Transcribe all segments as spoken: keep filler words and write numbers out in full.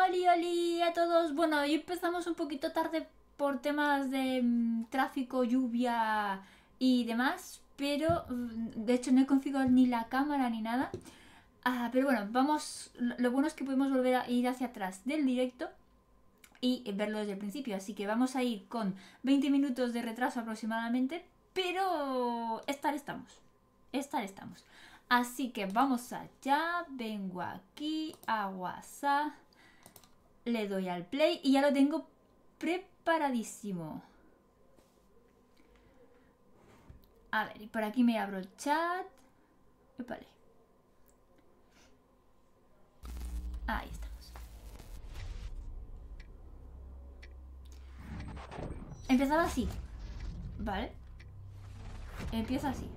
Oli, oli a todos. Bueno, hoy empezamos un poquito tarde por temas de mm, tráfico, lluvia y demás, pero mm, de hecho no he configurado ni la cámara ni nada. Ah, pero bueno, vamos. Lo lo bueno es que podemos volver a ir hacia atrás del directo y verlo desde el principio, así que vamos a ir con veinte minutos de retraso aproximadamente, pero estar estamos. Estar estamos. Así que vamos allá, vengo aquí a WhatsApp, le doy al play y ya lo tengo preparadísimo. A ver, y por aquí me abro el chat. Vale. Ahí estamos. Empezaba así, ¿vale? Empieza así.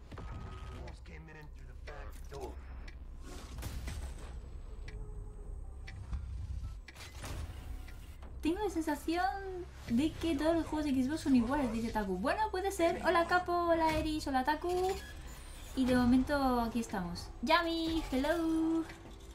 Tengo la sensación de que todos los juegos de Xbox son iguales, dice Taku. Bueno, puede ser. Hola Capo, hola Eris, hola Taku. Y de momento aquí estamos. Yami, hello.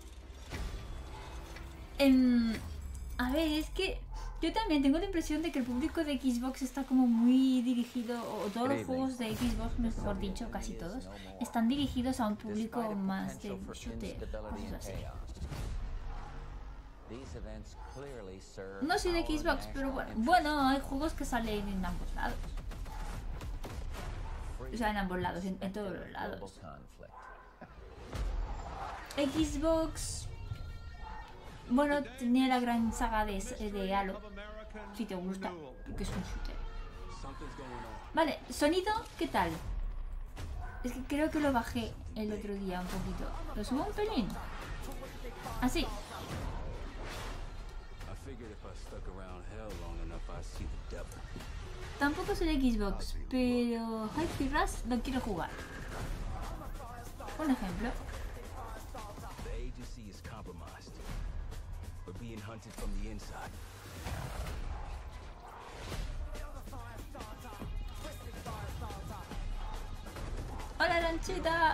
Em, a ver, es que yo también tengo la impresión de que el público de Xbox está como muy dirigido, o todos los juegos de Xbox, mejor dicho, casi todos, están dirigidos a un público más de shooter, cosas así. No soy de Xbox, pero bueno, bueno, hay juegos que salen en ambos lados. O sea, en ambos lados, en, en todos los lados. Xbox... Bueno, tenía la gran saga de, de Halo. Si te gusta, porque es un shooter. Vale, sonido, ¿qué tal? Es que creo que lo bajé el otro día un poquito. ¿Lo subo un pelín? Así. Tampoco soy de Xbox, pero Hi-Fi Rush lo quiero jugar. Un ejemplo. Hola Lanchita.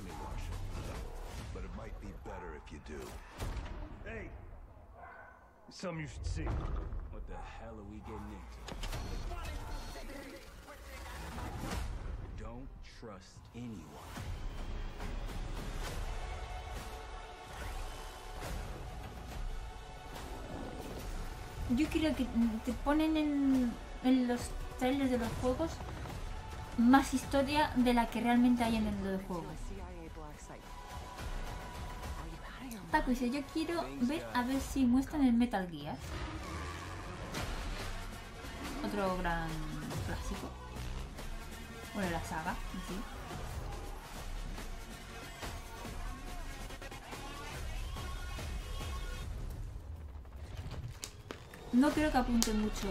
Hey, something you should see. What the hell are we getting into? Don't trust anyone. Yo creo que te ponen en, en los trailers de los juegos más historia de la que realmente hay en el juego. Taku dice, yo quiero ver a ver si muestran el Metal Gear. Otro gran clásico. Bueno, la saga, sí. No creo que apunte mucho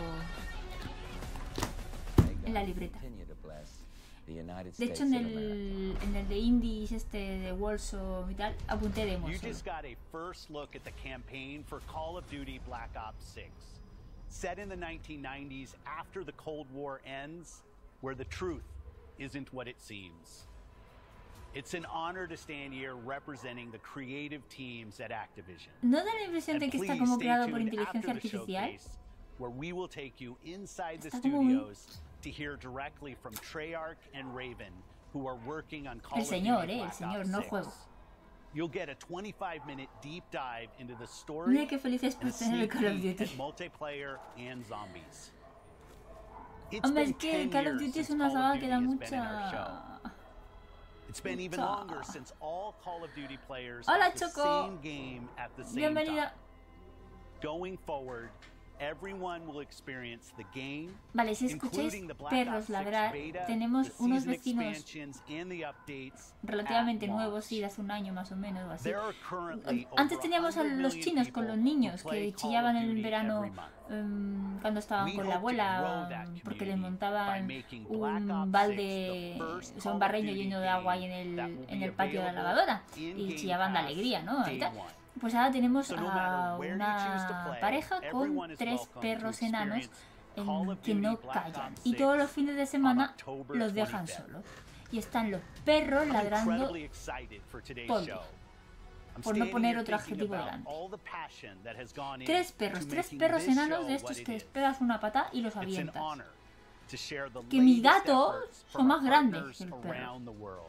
en la libreta. De hecho, en el, en el de indies, este de Warzone y tal, apunté demos. You just got a first look at the campaign for Call of Duty Black Ops six. Set in the nineteen nineties after the Cold War ends, where the truth isn't what it seems. It's an honor to stand here representing the creative teams at Activision. ¿No da la impresión de que está como creado por inteligencia artificial? Where we will take you inside the Está como muy... studios to hear directly from Treyarch and Raven, who are working on Call El of Duty señor, eh, Black el señor, Ops no el six. juego. You'll get a twenty-five minute deep dive into the story, Mira qué feliz es por and a tener el sneak Call of peek Duty. at multiplayer and zombies. It's Hombre, been es que ten Call of years Duty es since una Call of saga Duty que da has been in our show. mucha... It's been even mucha... longer since all Call of Duty players Hola, have the Choco. same game at the same Bienvenida. time. Going forward, everyone will experience the game, Vale, si escucháis including the Black perros Ops ladrar, six beta, tenemos the unos season vecinos expansions, and the updates relativamente at nuevos, launch. sí, de hace un año más o menos o así. There are currently Antes over teníamos a one hundred los million chinos con people los niños who play que Call chillaban of en el Duty verano every month. um, cuando estaban We con hope la to abuela grow that um, porque les community by montaban making Black un Ops balde, six the first o sea, Call un of barreño Duty lleno de agua ahí en game el, that will en be el patio de la available lavadora in y Game chillaban de Pass alegría, ¿no? Y day tal. one. Pues ahora tenemos So no a matter where you choose to una play, pareja con everyone is tres welcome perros to enanos experience em, Call of que Duty no Black callan Ops y todos los six fines de on semana October los dejan twenty-fifth. solos y están los perros I'm ladrando incredibly excited for today's todo el show. día. por no poner otro adjetivo delante. Tres perros, tres perros enanos de estos que les pegas una pata y los avientas. Que mis gatos son más grandes que el perro.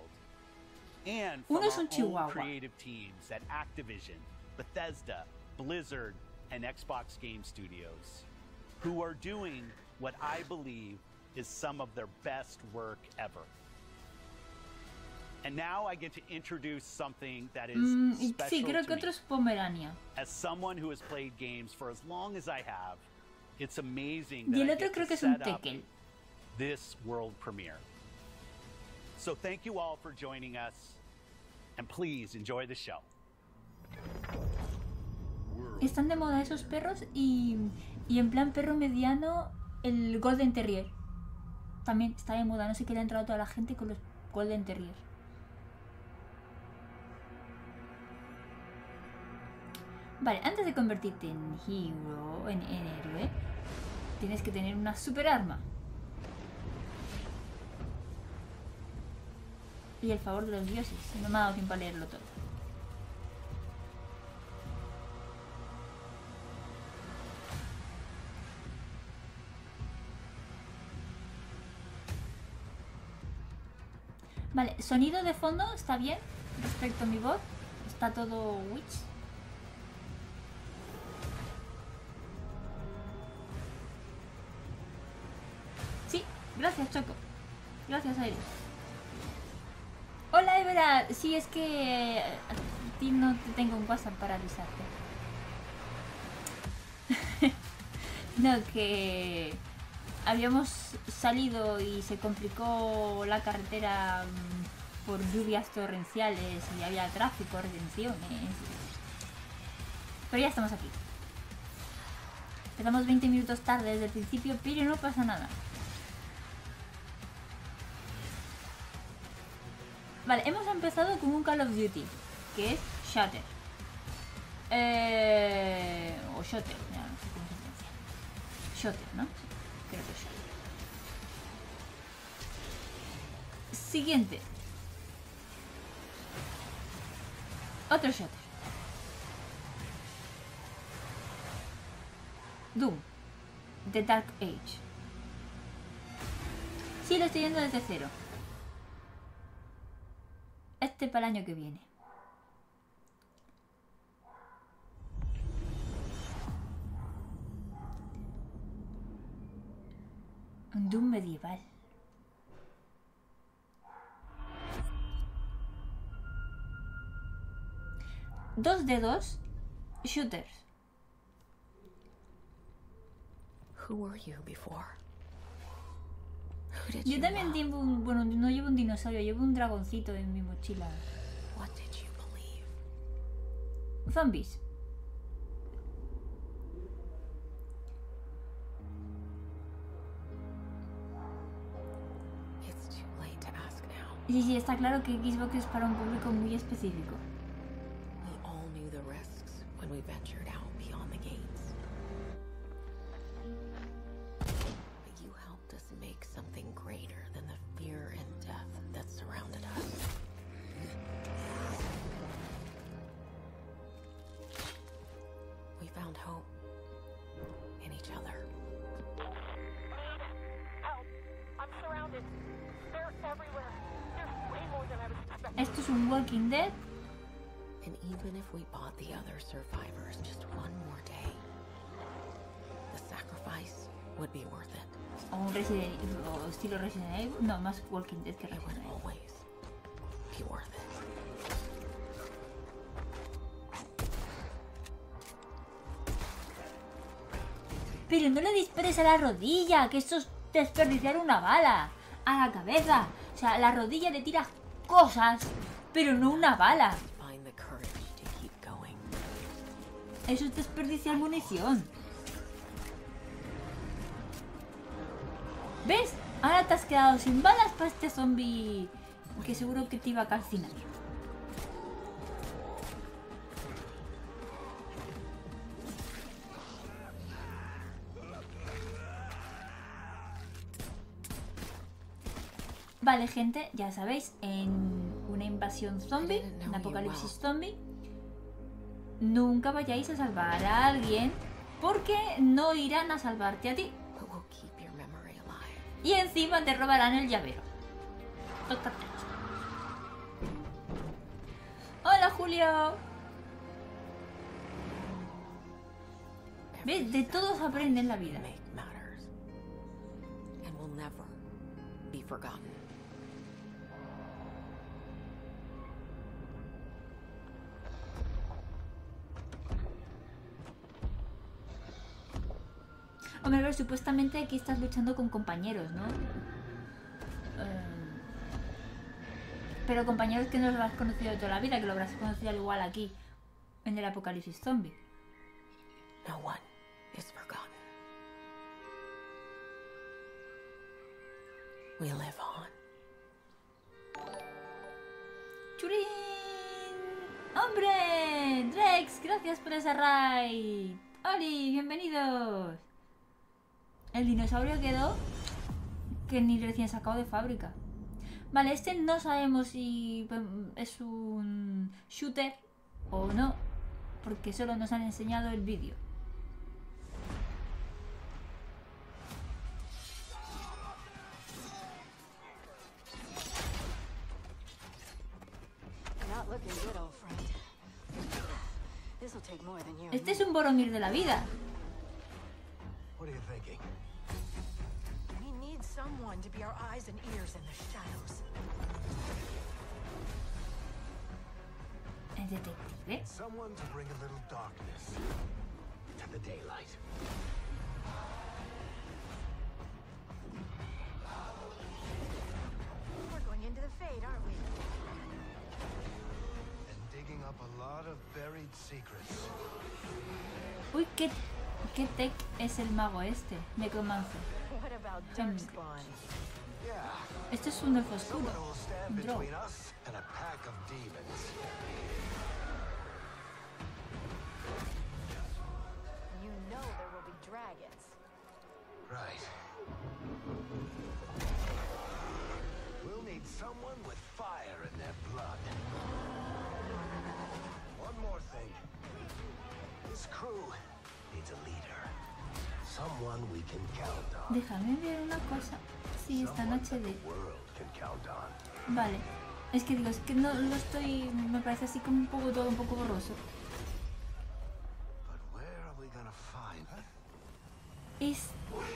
Uno es un chihuahua. Bethesda, Blizzard, and Xbox Game Studios, who are doing what I believe is some of their best work ever. And now I get to introduce something that is mm, special sí, creo to que me. otro es Pomerania. As someone who has played games for as long as I have, it's amazing Y that el I otro get creo to que es un set up Tekel. this world premiere. So thank you all for joining us, and please enjoy the show. Están de moda esos perros y, y en plan perro mediano el Golden Terrier. También está de moda, no sé qué le ha entrado a toda la gente con los Golden Terrier. Vale, antes de convertirte en hero, en, en héroe, tienes que tener una super arma. Y el favor de los dioses, no me ha dado tiempo a leerlo todo. Vale, sonido de fondo está bien respecto a mi voz. Está todo Witch. Sí, gracias Choco. Gracias Aire. Hola Evera. Sí, es que a ti no te tengo un WhatsApp para avisarte. No, que habíamos salido y se complicó la carretera por lluvias torrenciales y había tráfico, retenciones. Pero ya estamos aquí. Empezamos veinte minutos tarde desde el principio, pero no pasa nada. Vale, hemos empezado con un Call of Duty, que es Shatter. Eh, o Shotter, ya no sé cómo se pronuncia. Shotter, ¿no? Creo que es Shotter. Siguiente. Otro Shotter. Doom. The Dark Age. Sí, lo estoy viendo desde cero. Este para el año que viene. Un Doom medieval. Dos de dos shooters. Who were you before? Who did Yo you también love? llevo un... Bueno, no llevo un dinosaurio, llevo un dragoncito en mi mochila. What did you believe? Zombies. It's too late to ask now. Sí, sí, está claro que Xbox es para un público muy específico. We all knew the risks when we ventured out beyond the gates. But you helped us make something greater than the fear and death that surrounded us. We found hope in each other. Help! I'm surrounded. They're everywhere. There's way more than I was expecting. Esto es un Walking Dead. And even if we bought the other survivors just one more day, the sacrifice would be worth it. O un Resident Evil, o estilo Resident Evil. No, más Walking Dead que It would Resident Evil. always be worth it. Pero no le dispares a la rodilla, que esto es desperdiciar una bala. A la cabeza. O sea, a la rodilla le tiras cosas, pero no una bala. Find the courage to keep going. Eso es desperdiciar munición. ¿Ves? Ahora te has quedado sin balas para este zombie que seguro que te iba a calcinar. Vale, gente, ya sabéis, en una invasión zombie, un apocalipsis zombie, nunca vayáis a salvar a alguien porque no irán a salvarte a ti. But we'll keep your memory alive. Y encima te robarán el llavero. Toca tres. Hola, Julio. ¿Ves? De todos aprende en la vida. Make matters. And will never be forgotten. Hombre, pero supuestamente aquí estás luchando con compañeros, ¿no? Eh, pero compañeros que no los has conocido de toda la vida, que lo habrás conocido al igual aquí, en el apocalipsis zombie. No one is forgotten. We live on. ¡Churín! ¡Hombre! Drex, gracias por esa raid. ¡Oli! ¡Bienvenidos! El dinosaurio quedó que ni recién sacado de fábrica. Vale, este no sabemos si es un shooter o no, porque solo nos han enseñado el vídeo. Not looking good, old friend. This'll take more than you. Este es un Boromir de la vida. What are you thinking? We need someone to be our eyes and ears in the shadows. ¿Es detective? Someone to bring a little darkness to the daylight. We're going into the Fade, aren't we? And digging up a lot of buried secrets. Uy, ¿qué, qué tech es el mago este? Necromancer. What about Hmm. Darkspawn? Yeah. Esto es un elfo oscuro. Someone who will stand Un drow. between us and a pack of demons. You know there will be dragons. Right. We'll need someone with fire in their blood. One more thing. This crew needs a leader. Someone we can count on. Déjame ver una cosa. Sí, está en Someone H that D. the world can count on. Vale. Es que digo, es que no lo estoy... Me parece así como un poco todo un poco borroso. But where are we gonna find? Es...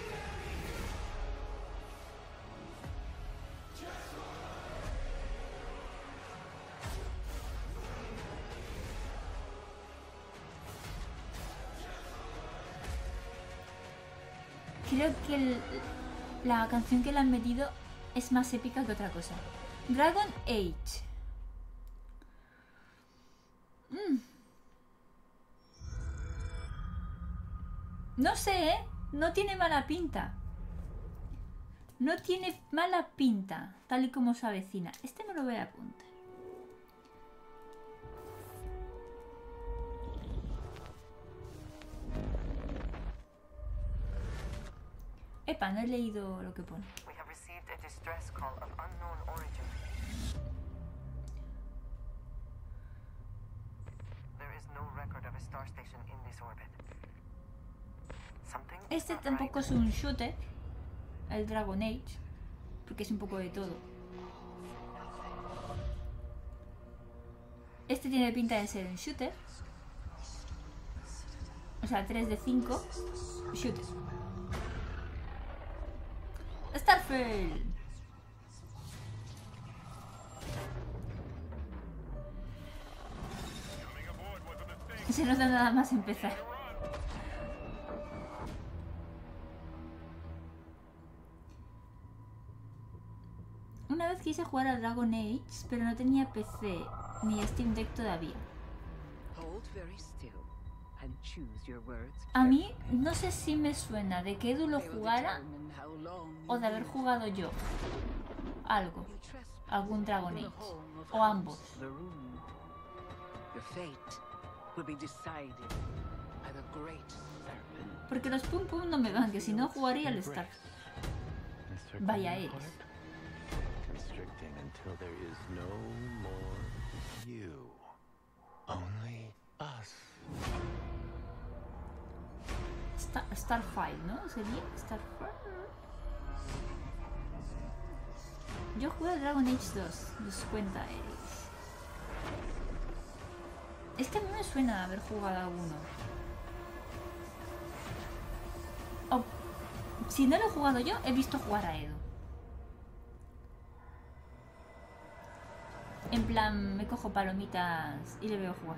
Creo que el- la canción que le han metido es más épica que otra cosa. Dragon Age. Mm. No sé, ¿eh? No tiene mala pinta. No tiene mala pinta, tal y como se avecina. Este me lo voy a apuntar. Epa, no he leído lo que pone. We have received a distress call of unknown origin. There is no record of a star station in this orbit. Something is Este not tampoco right. es un shooter, el Dragon Age, porque es un poco de todo. Este tiene pinta de ser un shooter. O sea, tres de cinco shooter. Starfield. Se nota nada más empezar. Una vez quise jugar a Dragon Age, pero no tenía P C ni Steam Deck todavía. Hold very still and choose your words. A mí no sé si me suena de que Edu lo They will jugara determine how long o de you haber live. jugado yo algo, You trespass algún Dragon into Age, the home of o House ambos. Varun. Your fate will be decided by the great serpent. Porque los pum pum no me van, que si no jugaría al Star. Vaya eres. Constricting until there is no more you. Only us. Star Starfire, ¿no? ¿Sería? Starfire. Yo jugué a Dragon Age dos, los cuenta Eris. Es que a mí me suena haber jugado a alguno. O, si no lo he jugado yo, he visto jugar a Edo. En plan, me cojo palomitas y le veo jugar.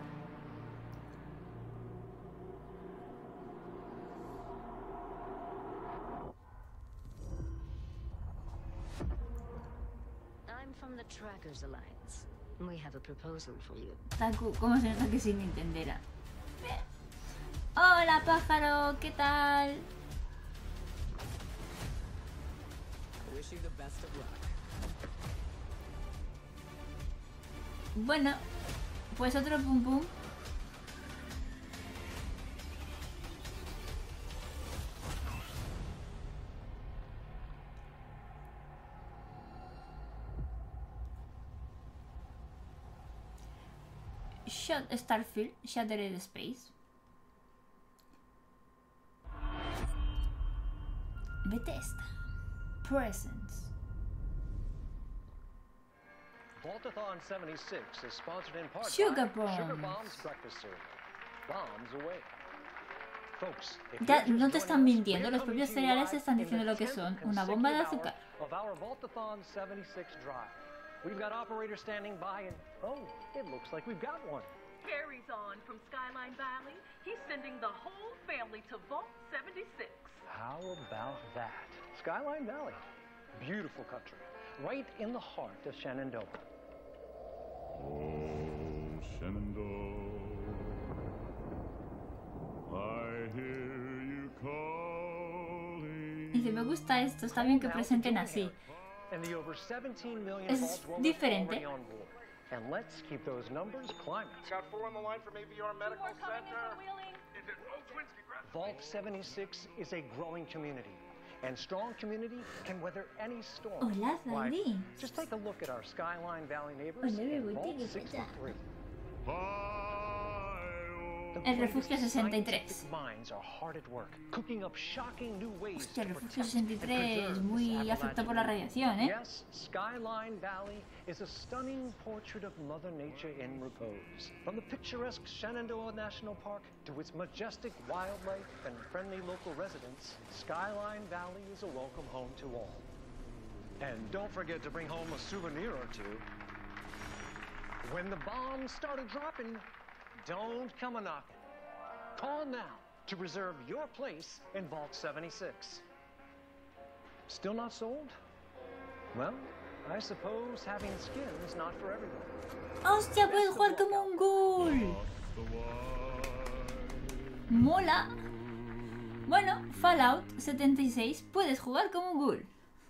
I'm from the Trackers Alliance. We have a proposal for you. Taku, ¿cómo se nota que soy nintendera? Hola pájaro, ¿qué tal? Wish you the best of luck. Bueno, pues otro pum pum. Shot Starfield, Shattered Space. Bethesda. Presents. Vaultathon seventy-six is sponsored in part Sugar by Sugar Bombs. Bombs Breakfast Cereal. Bombs away. Folks, if Ya you're no just te están joining us, mintiendo, we're los propios coming to you cereales live están in diciendo the lo que tenth son, una bomba de consecutive azúcar. hour of our Vaultathon seventy-six drive. We've got operators standing by and, oh, it looks like we've got one. Harry's on from Skyline Valley. He's sending the whole family to Vault seventy-six. How about that? Skyline Valley. Beautiful country. Right in the heart of Shenandoah. Oh, Shenandoah, I hear you calling. Dice, me gusta esto, está bien que presenten así. And the over seventeen million Es vault dwellers diferente. already on board. And let's keep those numbers climbing. Got four on the line from A V R Medical Center. Is it Rogue Twins? Congrats. Vault seventy-six is a growing community. And strong community can weather any storm. Hola, Why, Zairi. just take a look at our Skyline Valley neighbors Hola, in bebé, Vault ¿qué pasa? sixty-three. El Refugio sesenta y tres. Minds are hard at work, cooking up shocking new ways Hostia, el to Refugio protect sesenta y and tres, preserve muy this afectado por la Appalachian radiación, ¿eh? Yes, Skyline Valley is a stunning portrait of Mother Nature in repose. From the picturesque Shenandoah National Park to its majestic wildlife and friendly local residents, Skyline Valley is a welcome home to all. And don't forget to bring home a souvenir or two. When the bombs started dropping, don't come a-knocking. Call now to reserve your place in Vault seventy-six. Still not sold? Well, I suppose having skin is not for everyone. ¡Hostia, puedes jugar como un ghoul! ¡Mola! Bueno, Fallout setenta y seis, puedes jugar como un ghoul.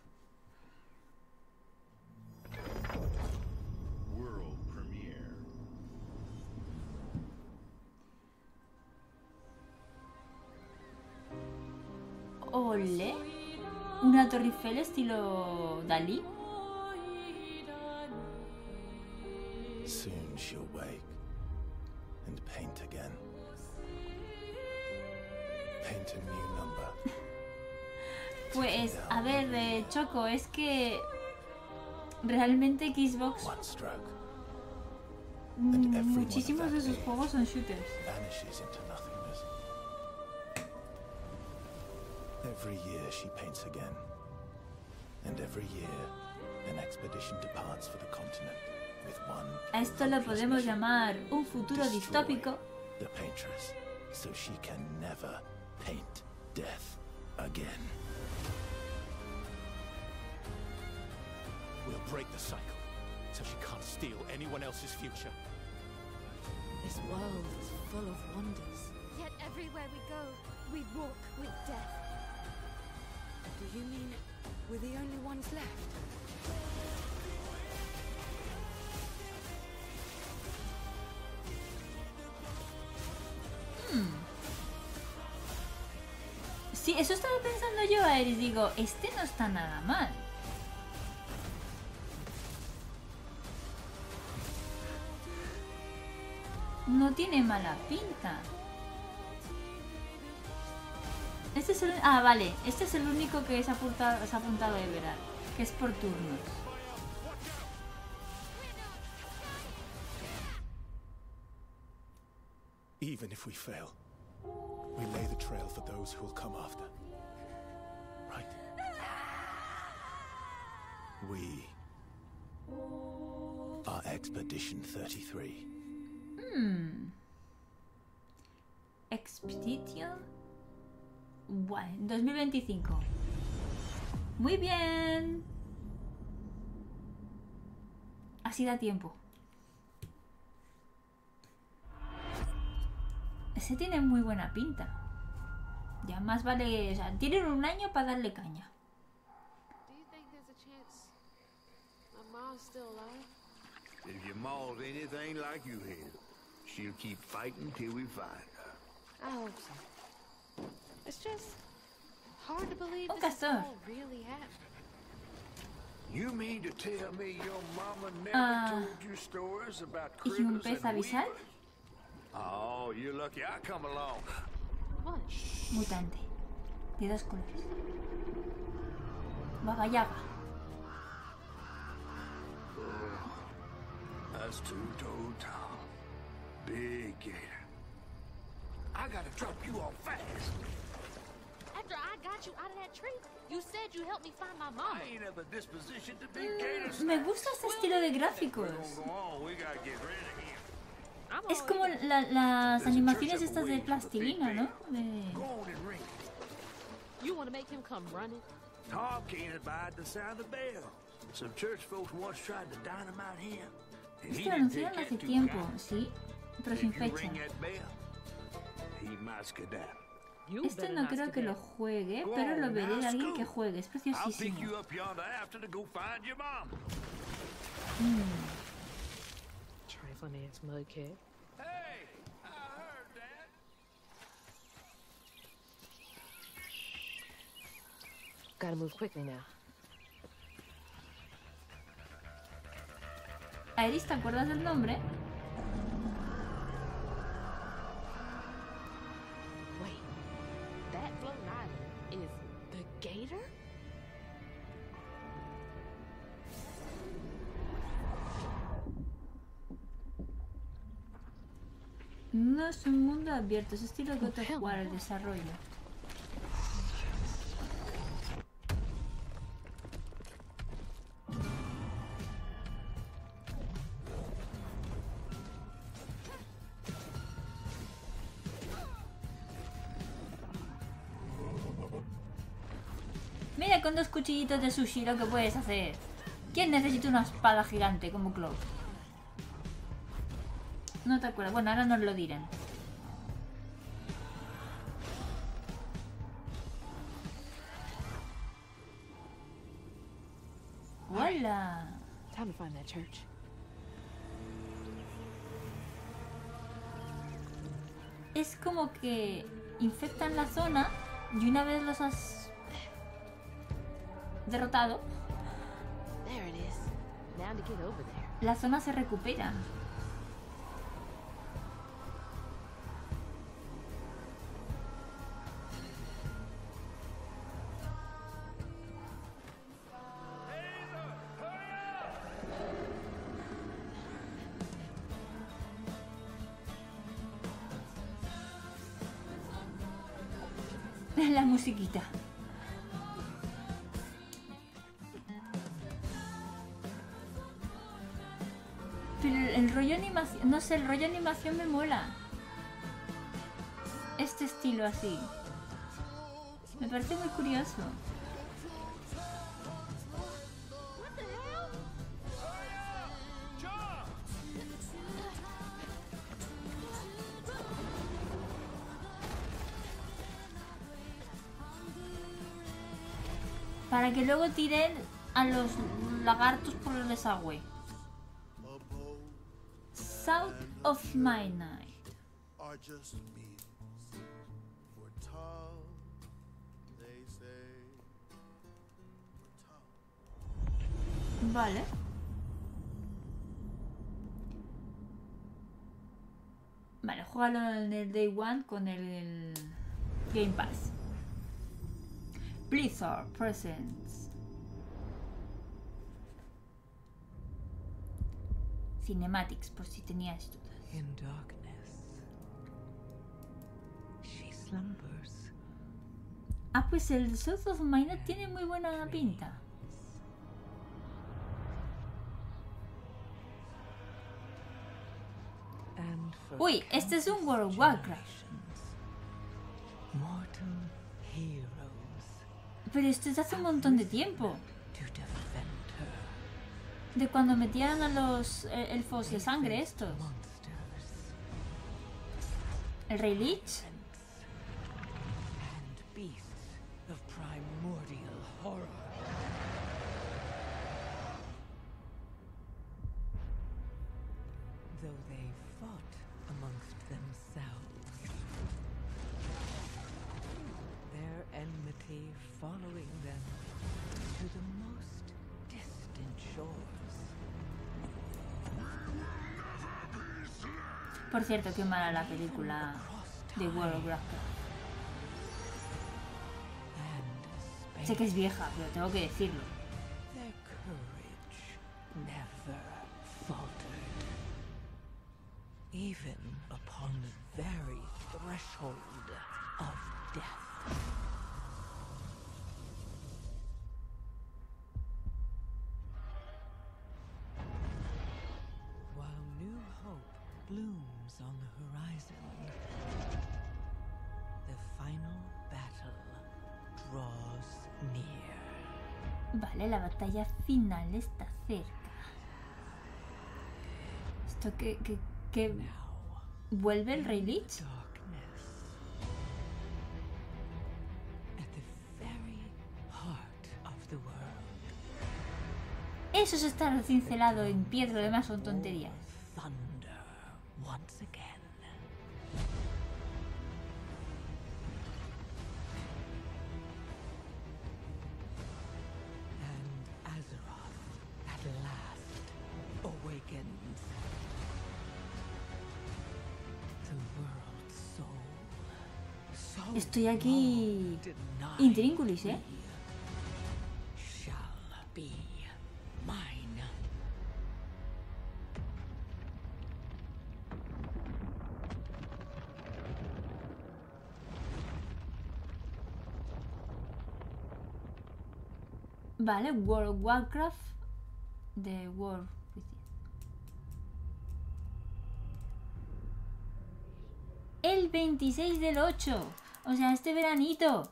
World premiere. Ole. Una Torre Eiffel estilo Dalí. Soon she'll wake and paint again. Paint a new number. Pues, a ver, eh, Choco, es que realmente Xbox, One stroke mm, muchísimos de sus juegos son shooters. vanishes into nothingness. Every year she paints again. And every year an expedition departs for the continent with one A esto lo podemos llamar un futuro distópico. the paintress, so she can never paint death again. We'll break the cycle, so she can't steal anyone else's future. This world is full of wonders. Yet everywhere we go, we walk with death. Do you mean we're the only ones left? Hmm. Sí, eso estaba pensando yo, Aeris. Digo, este no está nada mal. no tiene mala pinta. Este es el... Ah, vale. Este es el único que se ha apuntado, se ha apuntado Everard, que es por turnos. Even if we fail, we lay the trail for those who will come after. Right? We are Expedition thirty-three. Hmm. Expedition... Bueno, dos mil veinticinco. Muy bien. Así da tiempo. Ese tiene muy buena pinta. Ya más vale... O sea, tienen un año para darle caña. If your ma's anything like you have, she'll keep fighting till we find her. I hope so. It's just hard to believe Un this is castor. all really happening. You mean to tell me your mama never Ah. told you stories about ¿Y un critters pez and abisal? weavers? Oh, you're lucky I come along. What? Mutante. De dos colores. Baba Yaga. That's two-toed Tom. Big gator. I gotta drop you off fast. After I got you out of that tree, you said you helped me find my mama. I ain't have a disposition to be gator Me gusta este estilo de gráficos. Go on, we gotta get rid of him. I'm Es all como ears. la- las animaciones estas de plastilina, ¿no? De... Go on and ring. You want to make him come running? Tom can't abide the sound of the bell. Some church folks once tried to dynamite him. And he Esto lo didn't take anunciaron hace that too tiempo, kindly. sí, pero If sin you fecha. ring that bell, he might skedaddle. You Este better no not creo que lo skedaddle. juegue, Go pero lo on, veré now, de alguien que Scoot. juegue. Es I'll pick preciosísimo. you up yonder after to go find your mom. Mm. Trifling ass mudcat. Hey, I heard that. Gotta move quickly now. Iris, ¿te acuerdas del nombre? Wait, that floating island is the gator? No es un mundo abierto, es estilo God of War el desarrollo. Mira con dos cuchillitos de sushi lo que puedes hacer. ¿Quién necesita una espada gigante como Cloak? No te acuerdas. Bueno, ahora nos lo dirán. ¡Hola! Time to find that church. Es como que infectan la zona y una vez los has derrotado, There it is. Now to get over there. la zona se recupera. La musiquita. Pero el rollo animación, no sé, el rollo animación me mola. Este estilo así. Me parece muy curioso. Para que luego tiren a los lagartos por el desagüe. South of Midnight. Are just means for tongue, they say. Vale. Vale, juégalo en el Day One con el Game Pass. Blizzard Presents. Cinematics, por si tenías dudas. In darkness, she slumbers. Ah, pues el South of Mina tiene muy buena pinta. Uy, este es un World of Warcraft. Mortal heroes Pero esto es hace un montón de tiempo. De cuando metían a los eh, elfos de sangre estos. El Rey Lich. and beasts of primordial horror. Though they fought amongst themselves, their enmity following them to the most distant shores. Por cierto, qué mala la película de World of Warcraft. Sé que es vieja, pero tengo que decirlo. Their courage never faltered, even upon the very threshold of death. While new hope blooms on the horizon, the final battle draws near. Vale, la batalla final está cerca. Esto que... que, que... ¿Vuelve el Rey Lich? At the very heart of the world. Eso es estar cincelado en piedra, lo demás son tonterías. Thunder once again. And Azeroth at last awakens. The world's soul. So Estoy aquí... denied intríngulis, ¿eh? shall be mine. Vale, World of Warcraft de World. El veintiséis del ocho. O sea, este veranito.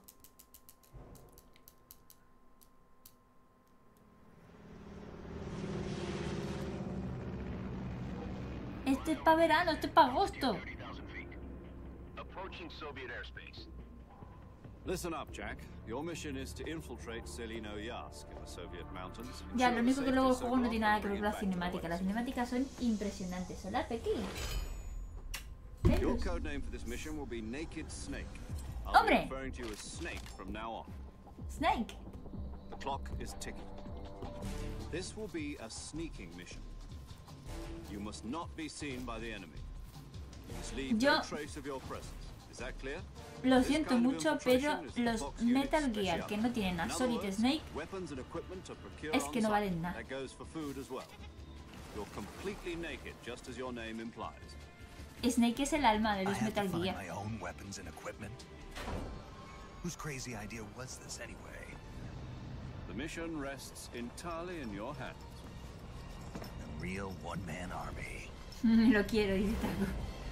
Este es para verano, este es para agosto. Approaching Soviet airspace. Listen up, Jack. Your mission is to infiltrate Selino Yask in the Soviet mountains. Ya, lo único que luego el juego no tiene nada que ver con la cinemática. Las cinemáticas son impresionantes. Hola, Pequi. Your code name for this mission will be Naked Snake. I'll Hombre. be referring to you as Snake from now on. Snake. The clock is ticking. This will be a sneaking mission. You must not be seen by the enemy. You must leave Yo- no trace of your presence. Is that clear? Lo siento mucho, pero los Metal Gear que no tienen a Solid Snake Weapons and equipment are procured es que on no site. valen nada. That goes for food as well. You're completely naked, just as your name implies. Snake es el alma de I los have to Metal find Gear. my own weapons and equipment. Whose crazy idea was this anyway? The mission rests entirely in your hands. A real one-man army. Lo quiero, dice Taco.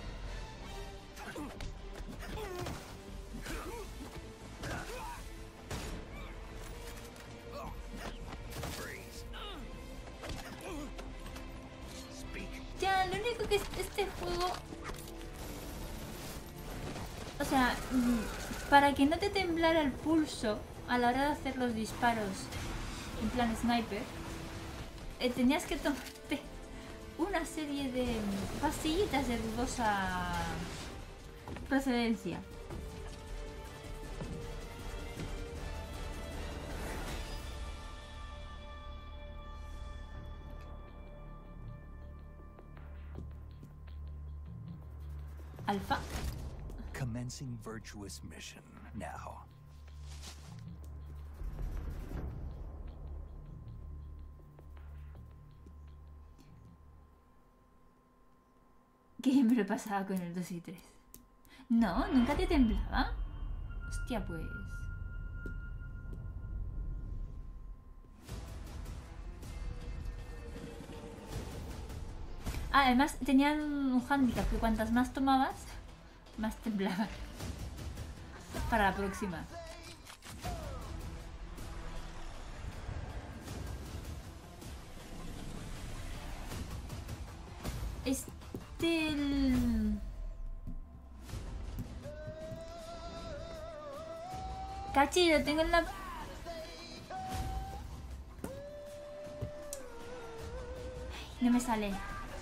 Ya, lo único que es este juego... O sea, mm, para que no te temblara el pulso a la hora de hacer los disparos en plan sniper, eh, tenías que tomarte una serie de mm, pastillitas de dudosa procedencia. Alpha. Commencing virtuous mission now. ¿Qué siempre pasaba con el dos y tres? No, ¿nunca te temblaba? Hostia, pues... Ah, además tenían un handicap, que cuantas más tomabas, más temblaban. Para la próxima. Este... El... Cachi, lo tengo en la... No me sale.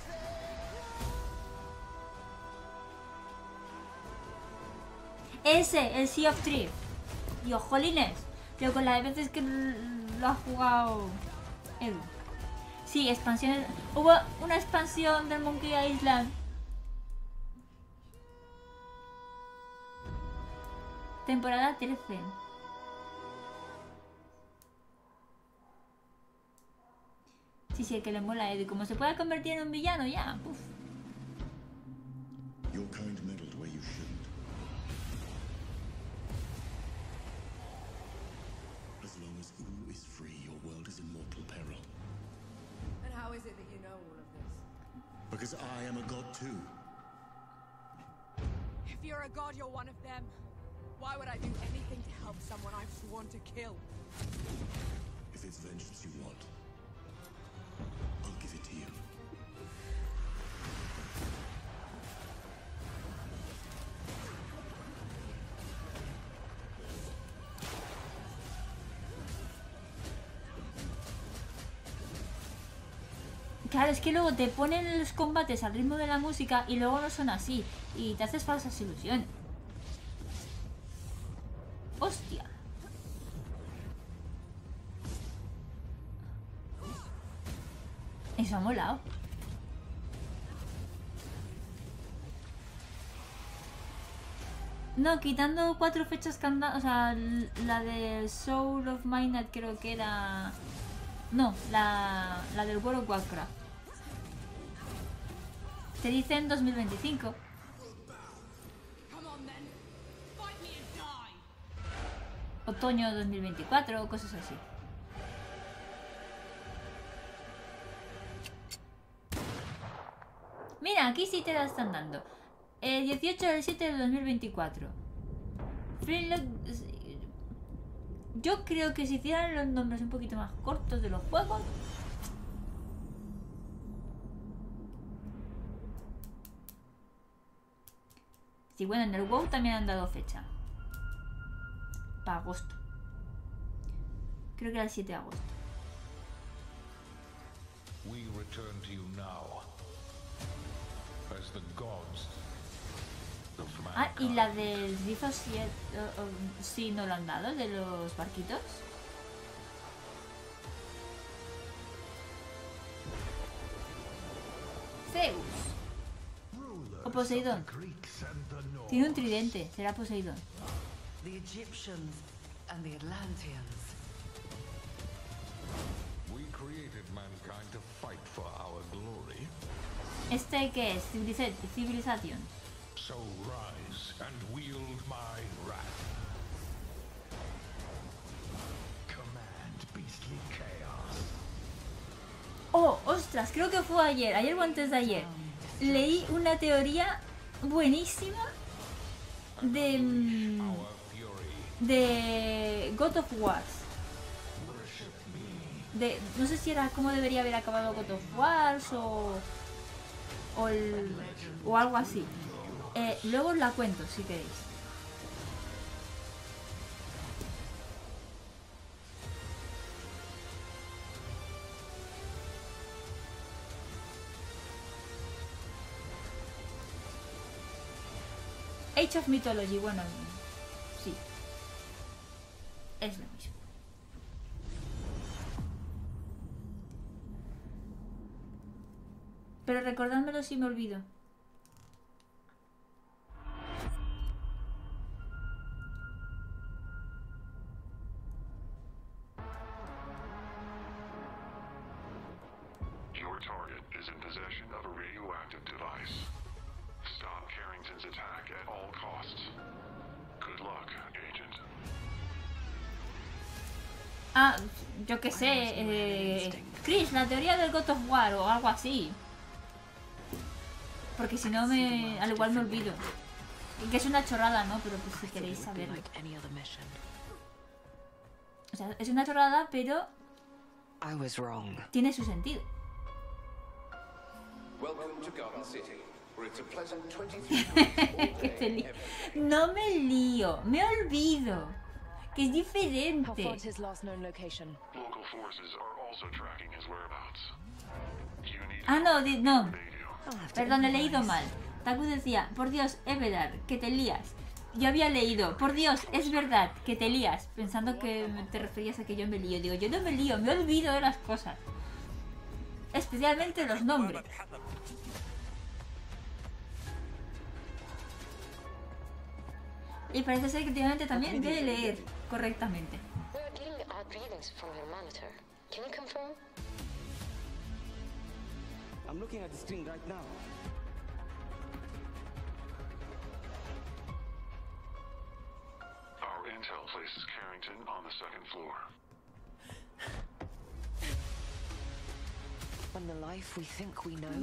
Ese, el Sea of Thieves. Dios, jolines. Pero con las veces que lo ha jugado Edu. Sí, expansiones. Hubo una expansión del Monkey Island. Temporada trece. Sí, sí, que le mola a Edu. Como se puede convertir en un villano ya. Uf. Your kind meddled where you shouldn't. As long as U is free, your world is in mortal peril. And how is it that you know all of this? Because I am a god too. If you're a god, you're one of them. Why would I do anything to help someone I've sworn to kill? If it's vengeance you want, I'll give it to you. Claro, es que luego te ponen los combates al ritmo de la música y luego no son así. Y te haces falsas ilusiones. ¡Hostia! Eso ha molado. No, quitando cuatro fechas que han dado, o sea, la de Soul of Minded creo que era... No, la, la del World of Warcraft. Te dicen dos mil veinticinco. Otoño dos mil veinticuatro o cosas así. Mira, aquí sí te la están dando. Eh, dieciocho del siete del dos mil veinticuatro. Flintlock... Yo creo que si hicieran los nombres un poquito más cortos de los juegos... Sí, bueno, en el WoW también han dado fecha. Para agosto. Creo que era el siete de agosto. We return to you now as the gods of Ah, y la del Rizo siete, uh, uh, sí, no lo han dado, de los barquitos. Zeus. O Poseidón. Tiene un tridente, será Poseidón. The Egyptians and the Atlanteans. We created mankind to fight for our glory. ¿Este qué es? Civiliza- Civilization. So rise and wield my wrath. Command beastly chaos. Oh, ostras, creo que fue ayer, ayer o antes de ayer. Leí una teoría buenísima de... mm, de God of War. De, no sé si era cómo debería haber acabado God of War o, o, el- o algo así. Eh, luego os la cuento si queréis. Age of Mythology, bueno, sí. Es lo mismo. Pero recordádmelo si me olvido. is in possession of a radioactive device. Stop Carrington's attack at all costs. Good luck, Agent. Ah, yo qué sé, eh, Chris, la teoría del God of War o algo así. Porque si no, me, al igual me olvido. Y que es una chorrada, ¿no? Pero pues si queréis saberlo. O sea, es una chorrada, pero tiene su sentido. Que te lío. No me lío, me olvido. Que es diferente. Ah, no, di- no. Perdón, he leído mal. Taku decía, por Dios, es verdad, que te lías. Yo había leído, por Dios, es verdad, que te lías. Pensando que te referías a que yo me lío. Digo, yo no me lío, me olvido de las cosas. Especialmente los nombres. Y parece ser que últimamente también de leer correctamente. We're getting odd readings from your monitor. Can you confirm? I'm looking at the screen right now. Our intel places Carrington on the second floor. When the life we think we know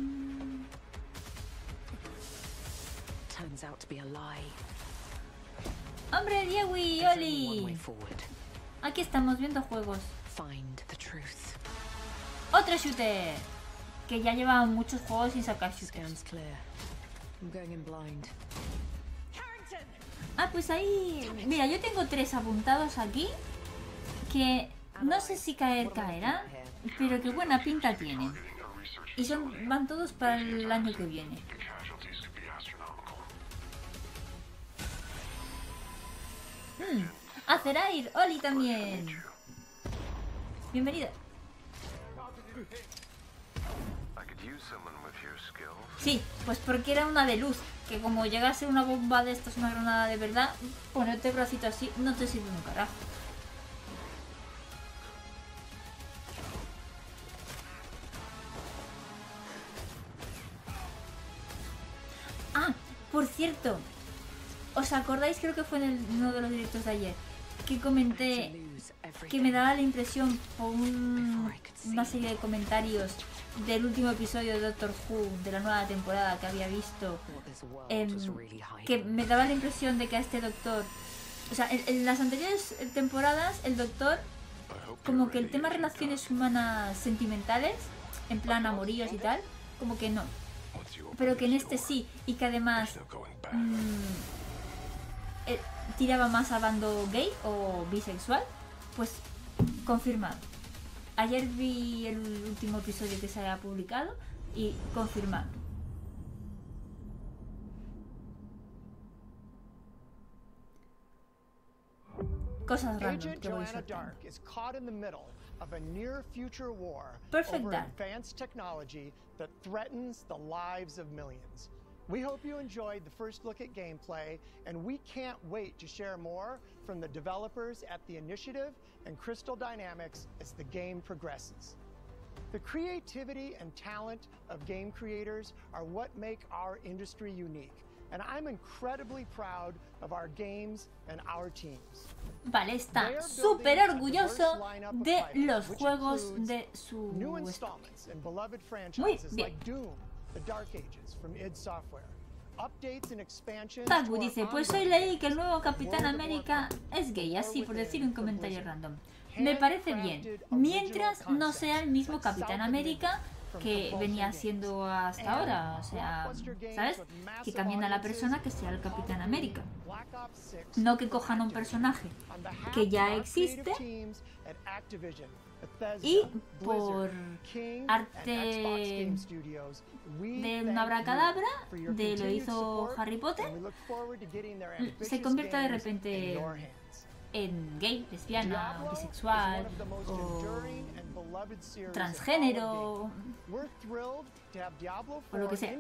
turns out to be a lie. ¡Hombre, Diewi! ¡Oli! Aquí estamos viendo juegos. Find the truth. ¡Otro shooter! Que ya lleva muchos juegos sin sacar shooters. I'm going in blind. Ah, pues ahí... Mira, yo tengo tres apuntados aquí. Que no sé si caer caerá, pero que buena pinta tienen. Y son van todos para el año que viene. Hmm, Azerair, Oli también. Bienvenida. Sí, pues porque era una de luz. Que como llegase una bomba de estas, una granada de verdad, ponerte el bracito así no te sirve un carajo. Ah, por cierto, ¿os acordáis? Creo que fue en el, uno de los directos de ayer que comenté que me daba la impresión por un, una serie de comentarios del último episodio de Doctor Who de la nueva temporada que había visto, eh, que me daba la impresión de que a este doctor, o sea, en, en las anteriores temporadas el doctor, como que el tema relaciones humanas sentimentales, en plan amoríos y tal, como que no, pero que en este sí, y que además mmm, eh, tiraba más a bando gay o bisexual, pues confirmado. Ayer vi el último episodio que se había publicado y confirmado. Cosas random que voy soltando. Perfect Dark. Advanced technology that threatens the lives of millions. We hope you enjoyed the first look at gameplay, and we can't wait to share more from the developers at the Initiative and Crystal Dynamics as the game progresses. The creativity and talent of game creators are what make our industry unique, and I'm incredibly proud of our games and our teams. Vale, está súper orgulloso de los juegos de su Muy bien. Taku dice, pues hoy leí que el nuevo Capitán América es gay, así por decir un comentario random. Me parece bien, mientras no sea el mismo Capitán América que venía siendo hasta ahora, o sea, ¿sabes? Que cambien a la persona que sea el Capitán América. No que cojan a un personaje que ya existe y por arte de una abracadabra de lo hizo Harry Potter se convierta de repente en gay, lesbiana, o bisexual o transgénero o lo que sea.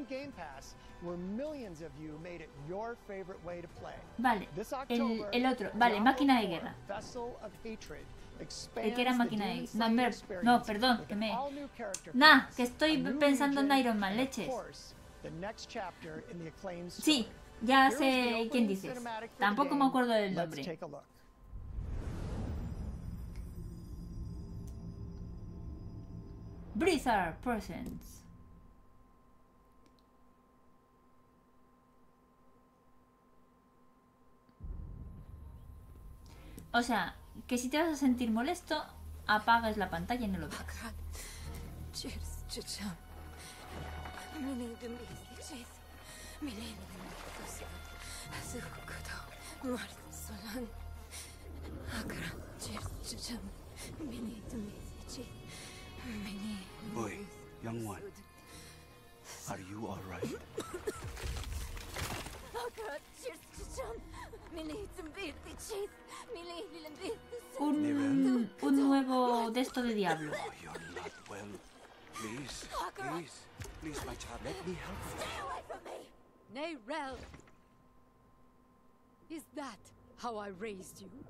Vale, el, el otro, vale, máquina de guerra. El que era máquina X. No, mer- no, perdón, que me... Nah, que estoy pensando en Iron Man, leches. Sí, ya sé quién dices. Tampoco me acuerdo del nombre. Blizzard Presents. O sea, que si te vas a sentir molesto, apagas la pantalla y no lo veas. Boy, young one, are you all right? Un, un nuevo de esto de diablo. Oh, you're not well. Please, please, please, my child, let me help you. Stay away from me! Neyrelle! Is that how I raised you?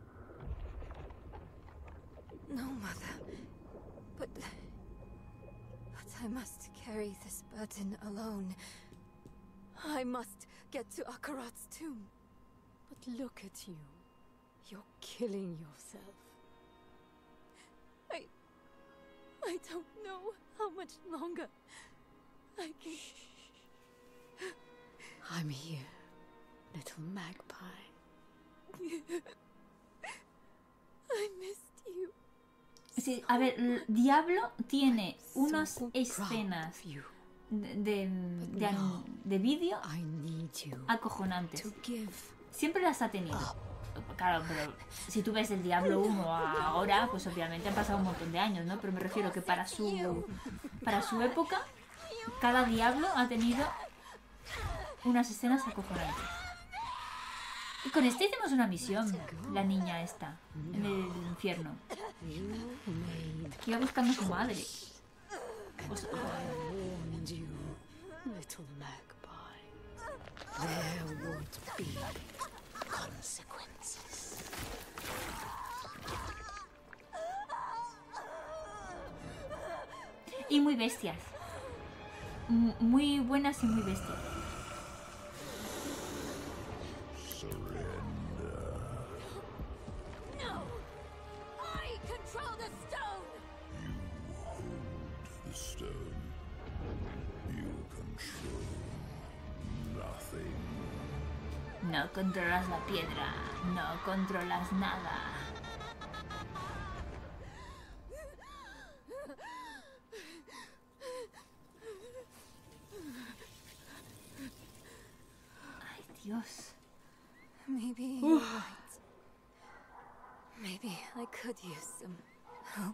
No, Mother. But... But I must carry this burden alone. I must get to Akarat's tomb. But look at you. You're killing yourself. I... I don't know how much longer I can... I'm here, little magpie. I missed you. Sí, a ver, Diablo tiene unas escenas de, de, de, de vídeo acojonantes. Siempre las ha tenido. Claro, pero si tú ves el Diablo uno ahora, pues obviamente han pasado un montón de años, ¿no? Pero me refiero que para su, para su época, cada Diablo ha tenido unas escenas acojonantes. Y con este hicimos una misión, la niña esta, en el infierno. Iba buscando a su madre. O sea, Little magpie, there would be consequences. y muy bestias. M- muy buenas y muy bestias. No! I control the stone! The stone. You control nothing. No controlas la piedra, no controlas nada. Ay, Dios. Maybe Uf. you're right. Maybe I could use some help.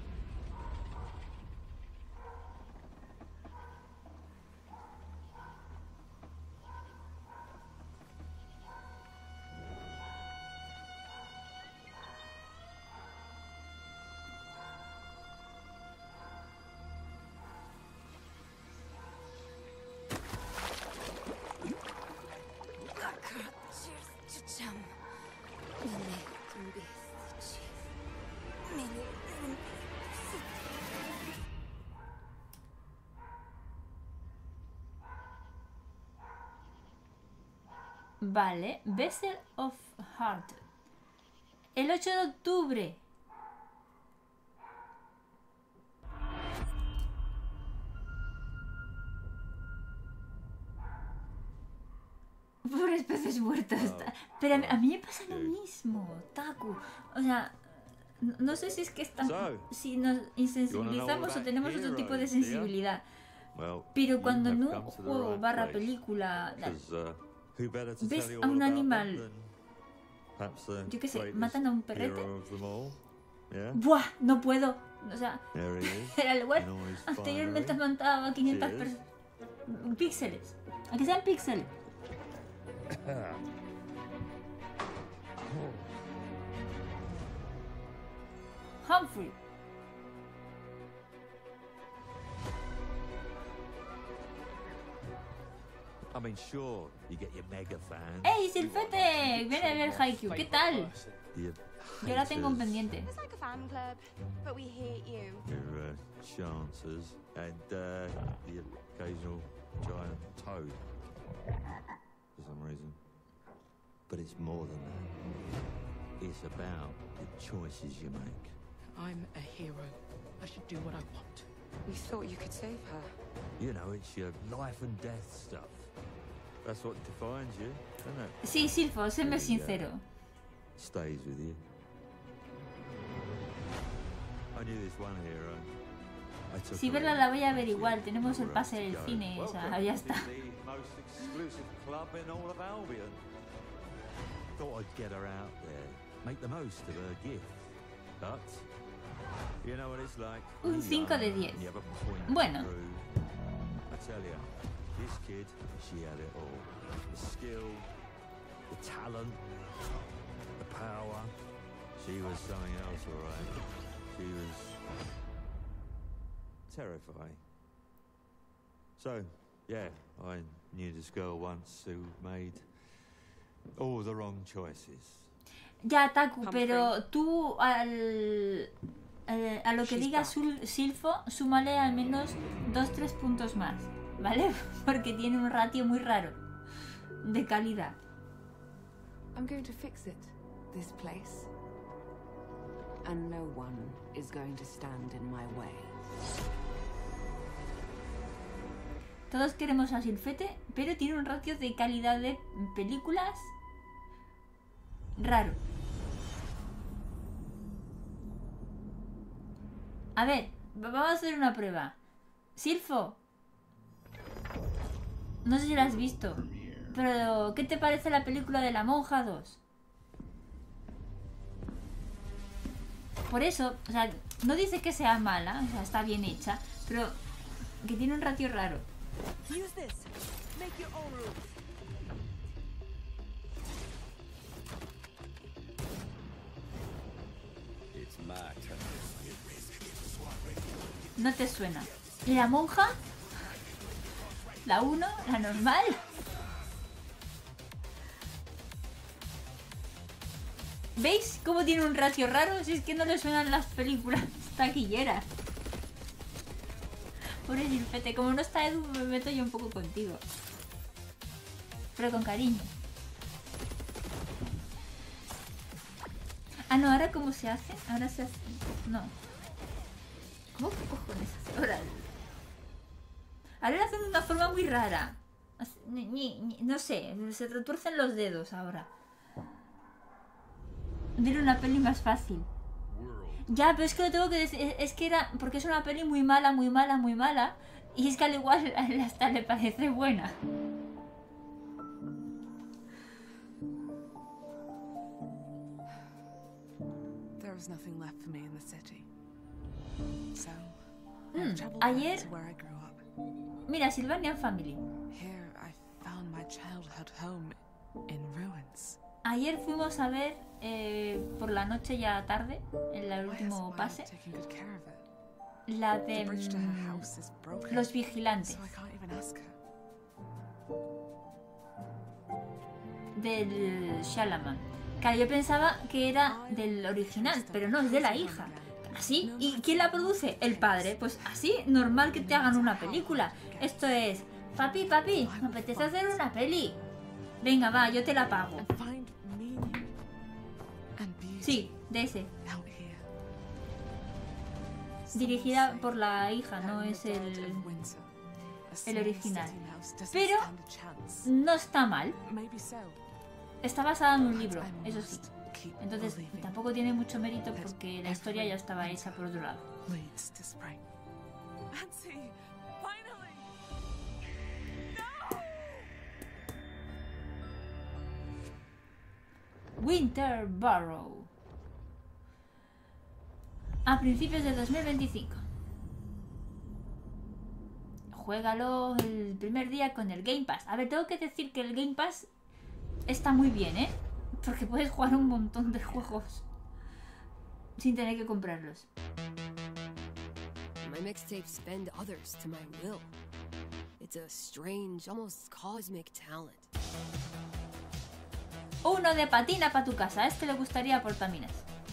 Vale, Vessel of Heart. El ocho de octubre. Pobres peces muertos. Pero a mí, a mí me pasa lo mismo, Taku. O sea, no, no sé si es que estamos, si nos insensibilizamos o tenemos otro tipo de sensibilidad. Pero cuando en un juego barra película ves a un animal, yo qué sé, matan a un perrete, ¡buah! No puedo. O sea, era el web anteriormente mataba a quinientas personas. Píxeles. A que sean píxeles. Humphrey. I mean, sure, you get your mega fans. ¡Ey, Silfete! Viene a ver Haikyuu, ¿qué tal? Your Yo la tengo en pendiente. It's like a fan club, but we hate you. Your uh, chances and uh, the occasional giant toad for some reason. But it's more than that. It's about the choices you make. I'm a hero. I should do what I want. We thought you could save her. You know, it's your life and death stuff. That's what defines you, isn't it? Sí, Silfo, séme sincero. Stays with you. I knew this one hero. I took Si her verla in. la voy a ver igual, tenemos el pase del cine, o sea, ya está. The most exclusive club in all of Albion. Thought I'd get her out there, make the most of her gift. But you know what it's like. Un cinco de diez. Bueno. I tell you, this kid, she had it all. The skill, the talent, the power. She was something else, all right. She was terrifying. So, yeah, I knew this girl once who made all the wrong choices. Ya, Taku, pero tú al, eh, a lo que diga Sul- Silfo, súmale al menos dos tres puntos más, ¿vale? Porque tiene un ratio muy raro de calidad. I'm going to fix it, this place. And no one is going to stand in my way. Todos queremos a Silfete, pero tiene un ratio de calidad de películas raro. A ver, vamos a hacer una prueba. Silfo, no sé si la has visto, pero ¿qué te parece la película de La Monja dos? Por eso, o sea, no dice que sea mala, o sea, está bien hecha, pero que tiene un ratio raro. Use this. Make your own rules. It's my turn. No te suena. ¿Y la monja? ¿La uno? ¿La normal? ¿Veis cómo tiene un ratio raro? Si es que no le suenan las películas taquilleras. Pobre Silfete, como no está Edu, me meto yo un poco contigo. Pero con cariño. Ah, no, ¿ahora cómo se hace? Ahora se hace... No. ¿Cómo que cojones hace? Ahora... Ahora lo hacen de una forma muy rara. Ni, ni, ni, no sé, se retuercen los dedos ahora. Dile una peli más fácil. Ya, pero es que lo tengo que decir, es que era, porque es una peli muy mala, muy mala, muy mala, y es que al igual hasta le parece buena. There was nothing left for me in the city. So, Mm, I've traveled ayer, back to where I grew up. mira, Sylvanian Family. Here I found my childhood home in ruins. Ayer fuimos a ver eh, por la noche ya tarde, en el último pase, Taking good care of it. la de The bridge to her mm, house is broken, Los Vigilantes, so I can't even ask her. del Shalaman. Claro, yo pensaba que era del original, pero no, es de la hija. ¿Así? ¿Y quién la produce? El padre. Pues así, normal que te hagan una película. Esto es, papi, papi, me apetece hacer una peli. Venga, va, yo te la pago. Sí, de ese. Dirigida por la hija, no es el, el original. Pero no está mal. Está basada en un libro, eso sí. Entonces tampoco tiene mucho mérito porque la historia ya estaba hecha por otro lado. Winterborough. A principios de dos mil veinticinco. Juégalo el primer día con el Game Pass. A ver, tengo que decir que el Game Pass está muy bien, ¿eh? Porque puedes jugar un montón de juegos sin tener que comprarlos. My mixtapes bend others to my will. It's a strange, almost cosmic talent. Uno de patina para tu casa. A este le gustaría Portaminas.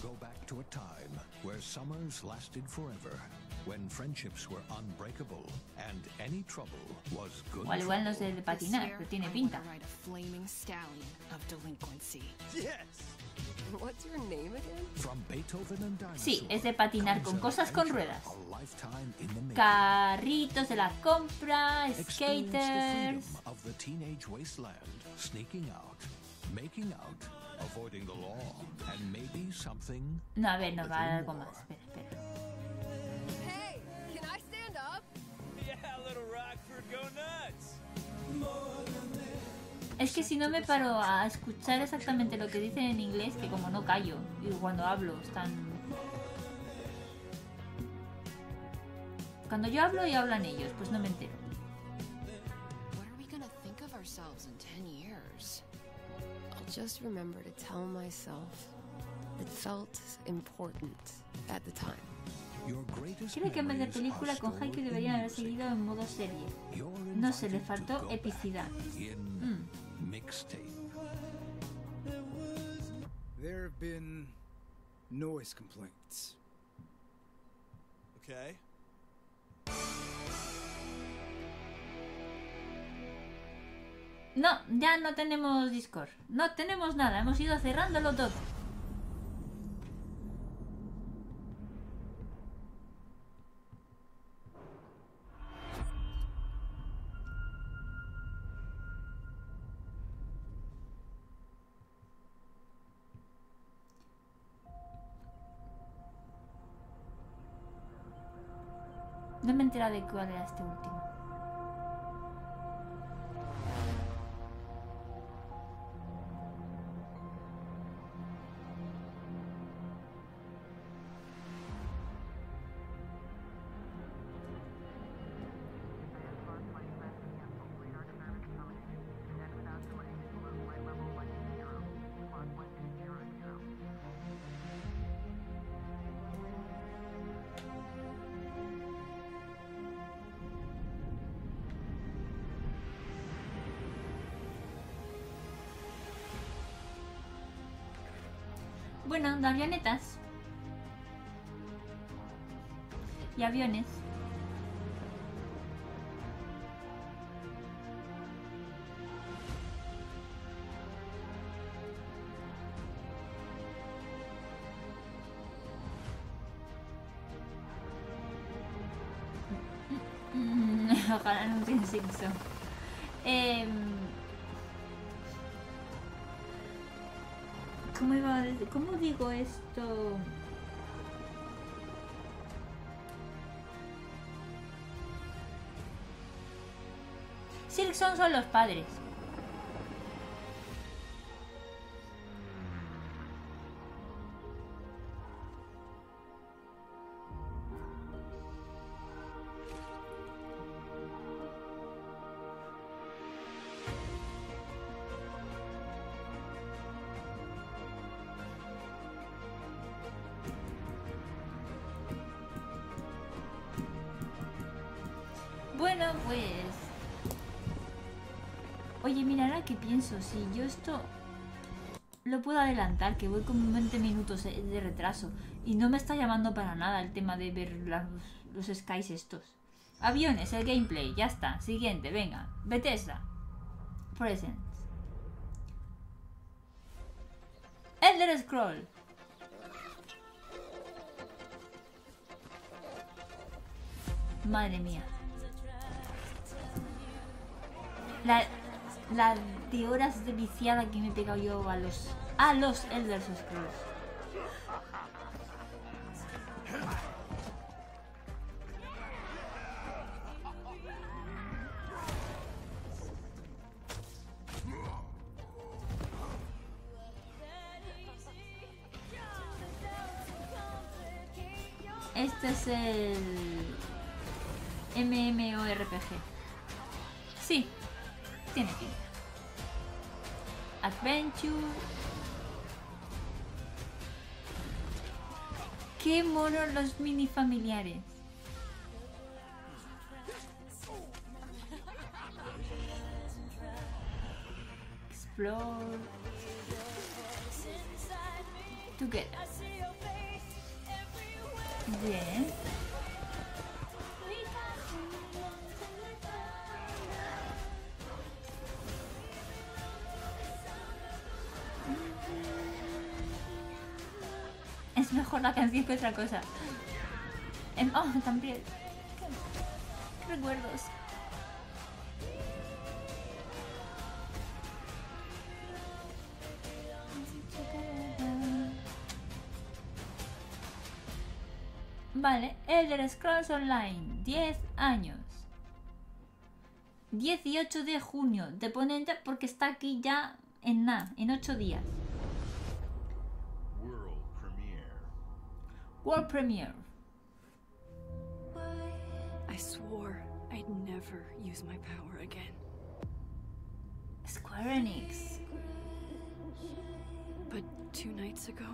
to a time where summers lasted forever, when friendships were unbreakable and any trouble was good. O al igual no sé de patinar, pero tiene pinta. Ride a flaming stallion of delinquency. Yes. What's your name again? From Beethoven and Dinosaur. Sí, es de patinar con cosas con ruedas. A lifetime in the making. Carritos de la compra, Experience the skaters. freedom of the teenage wasteland, sneaking out, making out, avoiding the law, and maybe something. No, a ver, no, va algo más. Espera, espera. Hey, can I stand up? Yeah, little Rockford, go nuts. Es que si no me paro a escuchar exactamente lo que dicen en inglés, que como no callo, y cuando hablo están... Cuando yo hablo y hablan ellos, pues no me entero. What are we gonna think of ourselves in ten years? I'll just remember to tell myself it felt important at the time. Your greatest Creo que en vez de memories película are con stored Haikyuu in deberían haber music. seguido en modo serie. You're No se le invited to faltó go epicidad. back in Mm. mixtape. There have been noise complaints. Okay. No, ya no tenemos Discord. No tenemos nada, hemos ido cerrándolo todo. No me he enterado de cuál era este último. Bueno, de avionetas. Y aviones. Ojalá no tiene Simpson. Eh, ¿Cómo iba a decir? ¿Cómo digo esto? Silkson son los padres. Bueno, pues... Oye, mira, ahora que pienso, si yo esto lo puedo adelantar, que voy con veinte minutos de retraso y no me está llamando para nada el tema de ver la- los skies estos. Aviones, el gameplay, ya está. Siguiente, venga. Bethesda. Presents. Elder Scroll. Madre mía. La, la de horas de viciada que me he pegado yo a los a los Elder Scrolls. Este es el MMORPG. Sí, tiene pinta. Adventure. Qué monos los mini familiares. Explore together. Bien. Es mejor la canción que otra cosa. Em, oh, también. Qué, qué recuerdos. Vale, Elder Scrolls Online, diez años. dieciocho de junio. Te ponen ya porque está aquí ya en nada, en ocho días. World premiere. World Premiere. I swore I'd never use my power again. Square Enix. But two nights ago,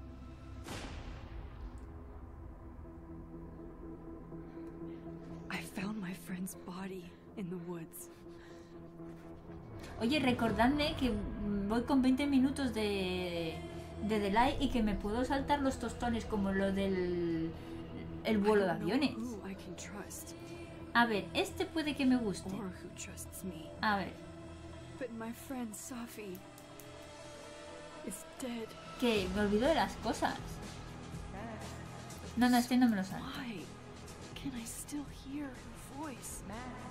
I found my friend's body in the woods. Oye, recordadme que voy con veinte minutos de, de delay y que me puedo saltar los tostones como lo del el vuelo de aviones. A ver, este puede que me guste. A ver. But my friend Safi is dead. Que me olvido de las cosas. No, no, este no me lo salto. Why can I still hear her voice?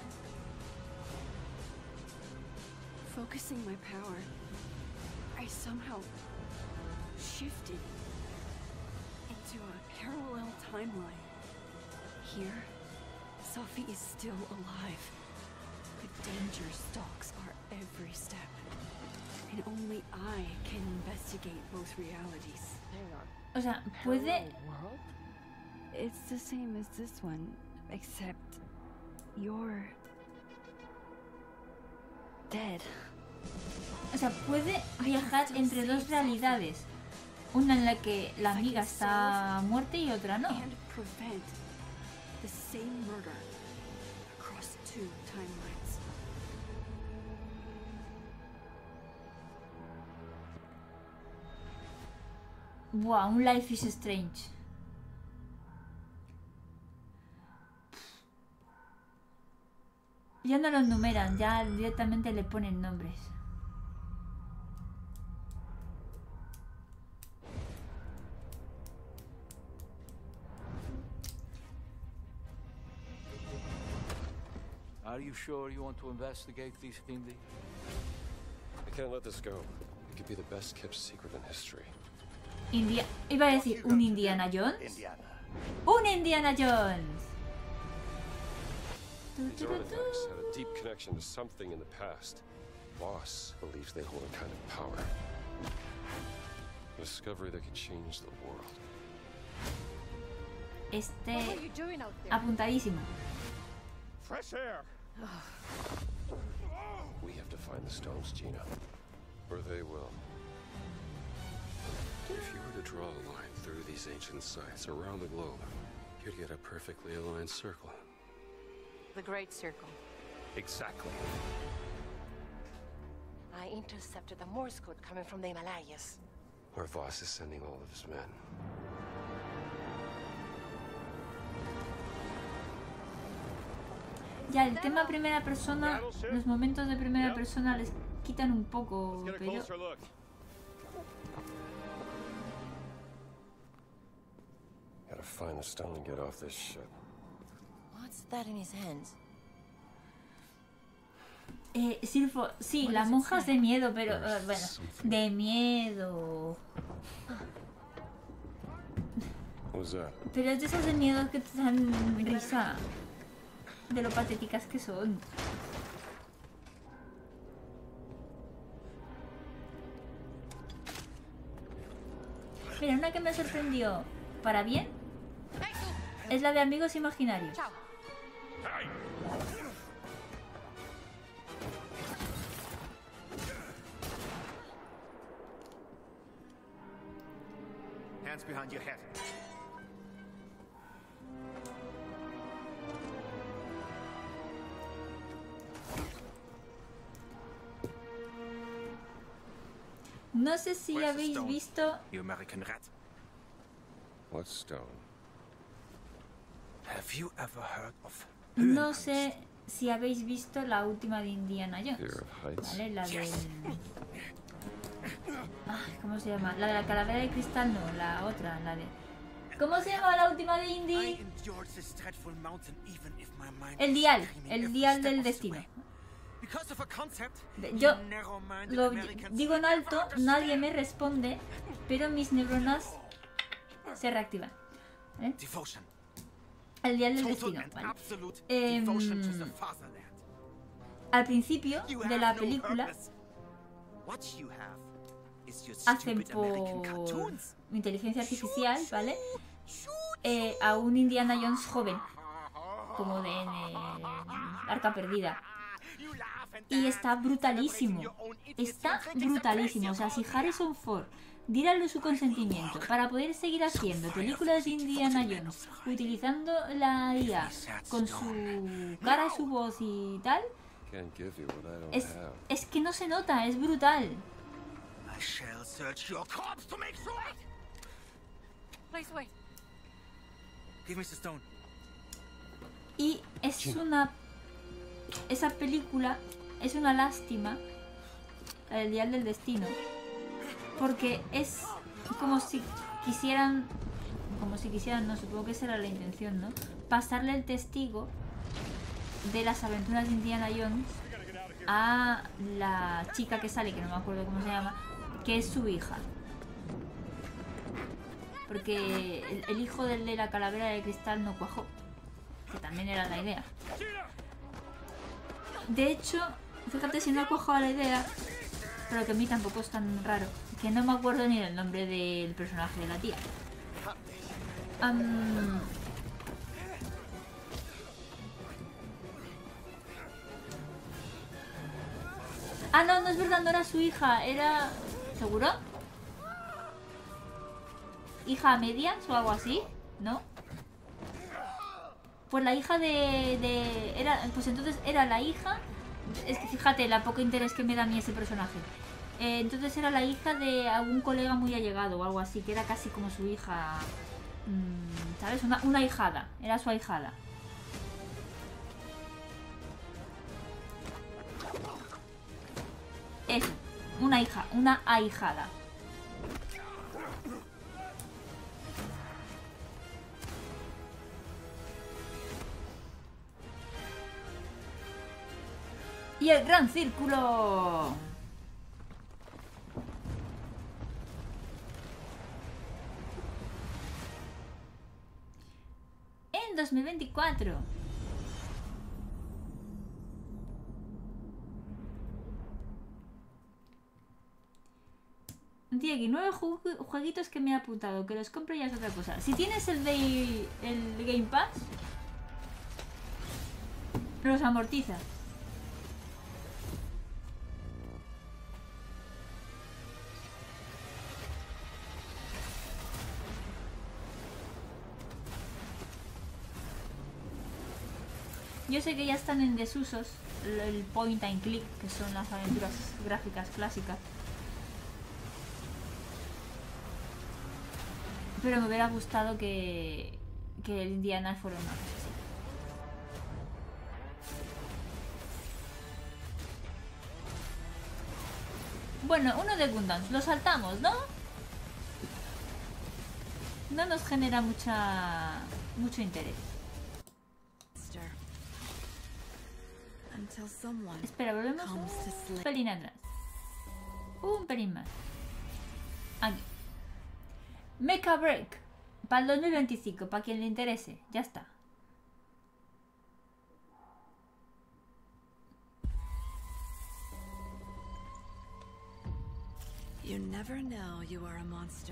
Focusing my power, I somehow shifted into a parallel timeline. Here, Safi is still alive. The danger stalks our every step. And only I can investigate both realities. O sea, puede... It's the same as this one, except you're dead. O sea, puede viajar entre dos realidades. Una en la que la amiga está muerta y otra no. And prevent the same murder across two timelines. Buah, un Life is Strange. Ya no los numeran, ya directamente le ponen nombres. Are you sure you want to investigate these Hindi? I can't let this go. It could be the best kept secret in history. India... Iba a decir un Indiana Jones. Un Indiana Jones. These artifacts had a deep connection to something in the past. Voss believes they hold a kind of power. A discovery that could change the world. Este... apuntadísimo. Fresh air! We have to find the stones, Gina. Or they will. If you were to draw a line through these ancient sites around the globe, you'd get a perfectly aligned circle. The Great Circle. Exactly. I intercepted the Morse code coming from the Himalayas. Where Voss is sending all of his men. Ya, el tema primera persona, los momentos de primera persona les quitan un poco, pero... Gotta find the stone and get off this ship. What's that in his hands? Eh, Silfo, sí, las monjas de miedo, pero uh, bueno, de miedo. Pero es de esos de miedo que te dan risa. De lo patéticas que son. Mira, una que me sorprendió para bien es la de Amigos Imaginarios. Hands behind your head. No sé si habéis visto... What stone? Have you ever heard of No sé si habéis visto la última de Indiana Jones, ¿vale? La del... Ay, ¿cómo se llama? La de la calavera de cristal, no, la otra, la de... ¿Cómo se llama la última de Indy? El dial, el dial del destino. Yo lo digo en alto, nadie me responde, pero mis neuronas se reactivan. ¿Eh? El dial del destino, ¿vale? Eh, al principio de la película hacen por inteligencia artificial, ¿vale? Eh, a un Indiana Jones joven, como de eh, Arca Perdida. Y está brutalísimo. Está brutalísimo. O sea, si Harrison Ford diera su consentimiento para poder seguir haciendo películas de Indiana Jones utilizando la I A con su cara, su voz y tal, es, es que no se nota, es brutal. Y es una... Esa película es una lástima, el dial del destino, porque es como si quisieran, como si quisieran, no, supongo que esa era la intención, ¿no? Pasarle el testigo de las aventuras de Indiana Jones a la chica que sale, que no me acuerdo cómo se llama, que es su hija. Porque el, el hijo del de la calavera de cristal no cuajó, que también era la idea. De hecho, fíjate si no ha cuajado la idea, pero que a mí tampoco es tan raro, que no me acuerdo ni del nombre del personaje de la tía. Um... Ah, no, no es verdad, no era su hija, era... ¿Seguro? ¿Hija a medias o algo así? ¿No? Pues la hija de, de... Era, pues entonces era la hija... Es que fíjate la poco interés que me da a mí ese personaje. Eh, entonces era la hija de algún colega muy allegado o algo así, que era casi como su hija... Mmm, ¿sabes? Una, una ahijada. Era su ahijada. Eso. Una hija. Una ahijada. Y el gran círculo. En dos mil veinticuatro. Diego, nueve ju jueguitos que me he apuntado. Que los compro ya es otra cosa. Si tienes el de el Game Pass, los amortiza. Yo sé que ya están en desusos el point and click, que son las aventuras gráficas clásicas. Pero me hubiera gustado que, que el Indiana fuera una cosa así. Bueno, uno de Gundams, lo saltamos, ¿no? No nos genera mucha mucho interés. Espera, volvemos un pelín atrás. Un pelín más. Aquí. Mecha Break. Para el dos mil veinticinco, para quien le interese. Ya está. You never know you are a monster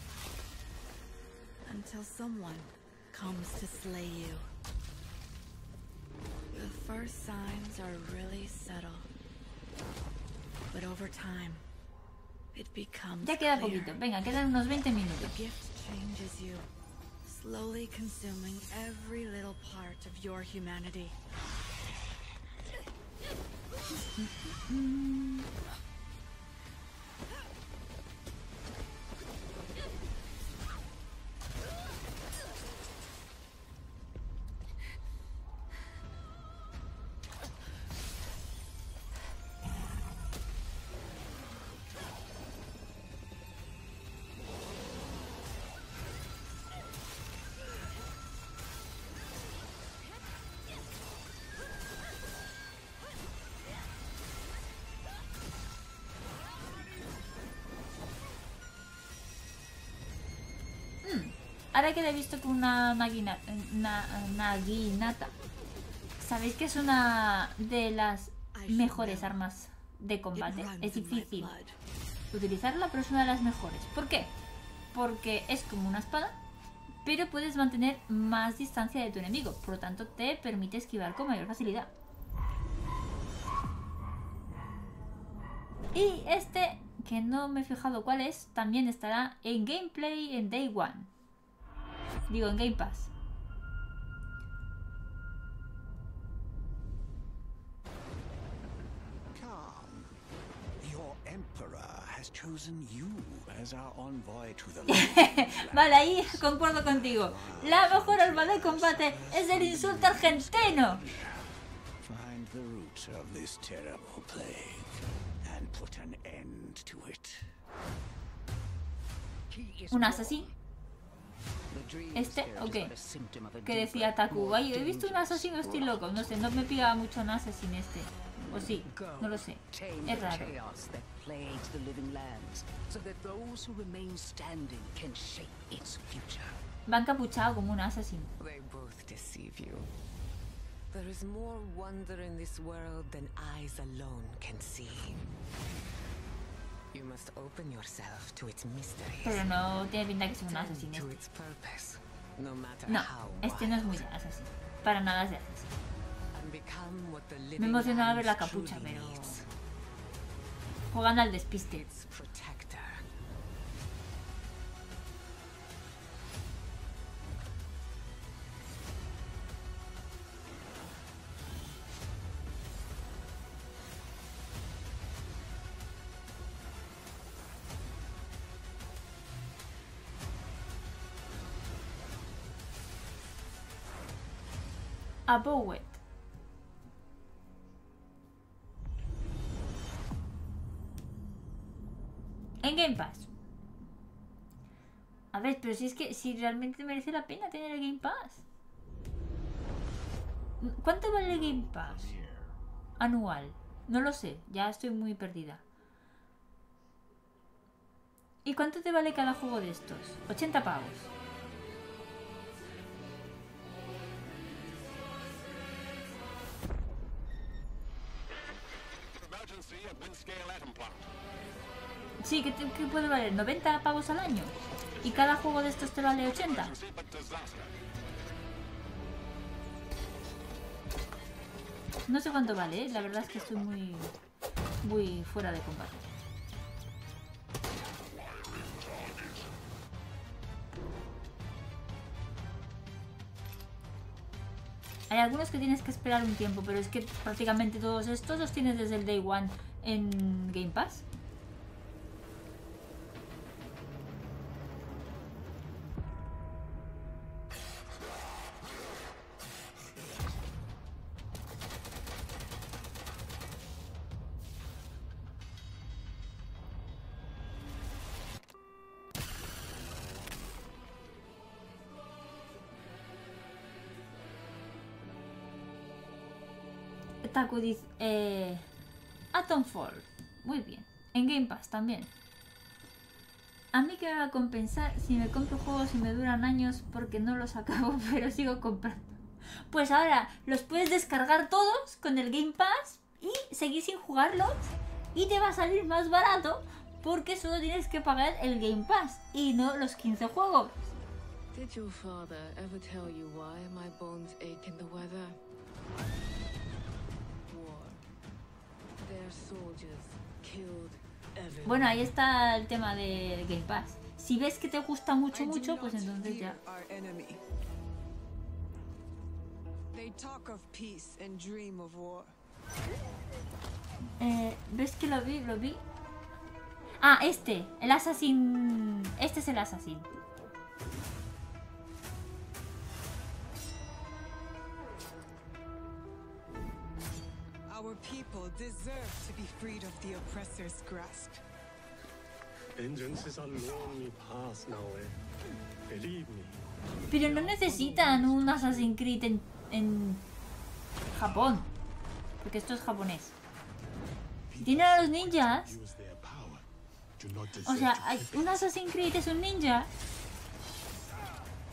until someone comes to slay you. The first signs are really subtle, but over time, it becomes Ya queda clear. poquito. Venga, quedan unos veinte minutos. The gift changes you, slowly consuming every little part of your humanity. ahora que le he visto con una naguina, una, naginata, sabéis que es una de las mejores armas de combate. Es difícil utilizarla, pero es una de las mejores. ¿Por qué? Porque es como una espada, pero puedes mantener más distancia de tu enemigo, por lo tanto te permite esquivar con mayor facilidad. Y este, que no me he fijado cuál es, también estará en gameplay en Day One. Digo, en Game Pass. Come. Your emperor has chosen you as our envoy to the Vale, ahí concuerdo contigo. La mejor arma de combate es el insulto argentino. Find the roots of this terrible plague and put an end to it. Un asesino. Este, ok. Que decía Taku. Ay, he visto un asesino, estoy loco. No sé, no me pega mucho un asesino este. O sí, no lo sé. Es raro. Va encapuchado como un asesino. There is more wonder in this world than eyes alone can see. You must open yourself to its mysteries. Pero no tiene pinta que sea un asesino este. No, este no es muy de asesino. Para nada es de asesino. Me emocionaba ver la capucha, pero juegan al despiste. A Bowet. En Game Pass. A ver, pero si es que si realmente merece la pena tener el Game Pass. ¿Cuánto vale el Game Pass? Anual. No lo sé, ya estoy muy perdida. ¿Y cuánto te vale cada juego de estos? ochenta pavos. Sí, ¿qué, te, ¿qué puede valer? ¿noventa pavos al año? ¿Y cada juego de estos te vale ochenta? No sé cuánto vale, ¿eh? La verdad es que estoy muy, muy fuera de combate. Hay algunos que tienes que esperar un tiempo, pero es que prácticamente todos estos los tienes desde el Day One en Game Pass. Taku dice, eh, Atomfall, muy bien, en Game Pass también. A mí que me va a compensar si me compro juegos y me duran años porque no los acabo, pero sigo comprando. Pues ahora los puedes descargar todos con el Game Pass y seguir sin jugarlos y te va a salir más barato porque solo tienes que pagar el Game Pass y no los quince juegos. Did your father ever tell you why my bones ache in the weather? Bueno, ahí está el tema de Game Pass. Si ves que te gusta mucho, mucho, pues entonces ya. Eh, ¿Ves que lo vi? Lo vi. Ah, este, el Assassin. Este es el Assassin. Our people deserve to be freed of the oppressor's grasp. Vengeance is a lonely path now, eh? Believe me. Pero no necesitan un Assassin's Creed en, en Japón, porque esto es japonés. Tienen a los ninjas. O sea, hay, un Assassin's Creed es un ninja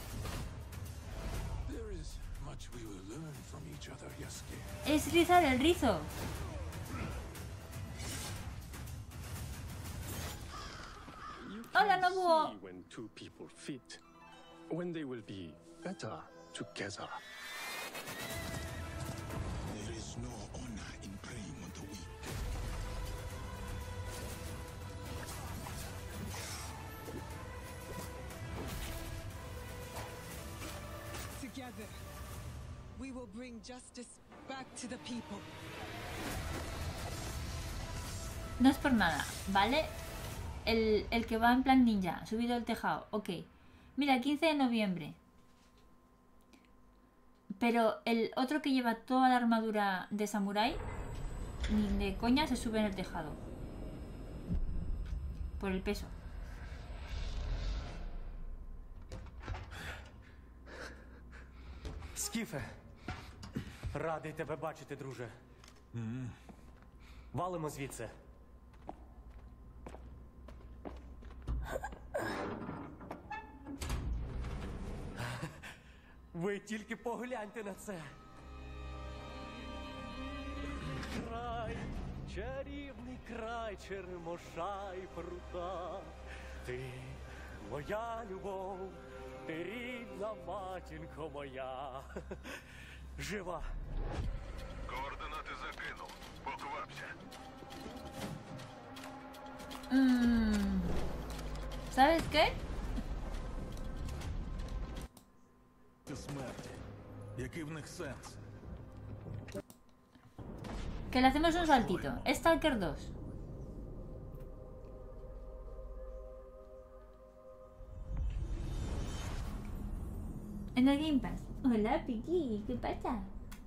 Es rizar el rizo. Hola, Nobuo. See when two people fit, when they will be better together. There is no honor in preying on the weak. Together, we will bring justice back to the people. No es por nada, ¿vale? El, el que va en plan ninja, subido al tejado, ok. Mira, quince de noviembre. Pero el otro que lleva toda la armadura de samurái, ni de coña se sube en el tejado. Por el peso. Скіфе, радий тебе бачити, друже. Mm. Валимо звідси. Ви тільки погляньте на це. Край, чарівний край, черемоша і прута. Ти моя любов, ти рідна матінко моя. Жива. Координати закинув. Поквапся. Mm. ¿Sabes qué? Смерті. Який в них сенс? Que le hacemos un saltito. Stalker dos. En el Game Pass. Hola, Piki. ¿Qué pasa?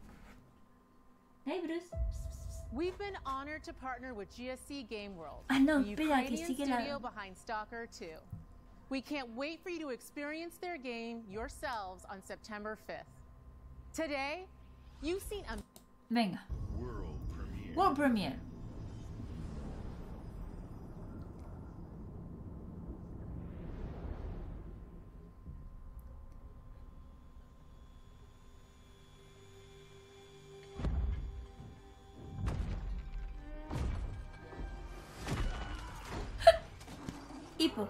Hey, Bruce. We've been honored to partner with G S C Game World, Ah, no, the espera, que Ukrainian sigue la- studio behind Stalker two. We can't wait for you to experience their game yourselves on September fifth. Today, you've seen a Venga. World premiere. World Premiere. Hipo.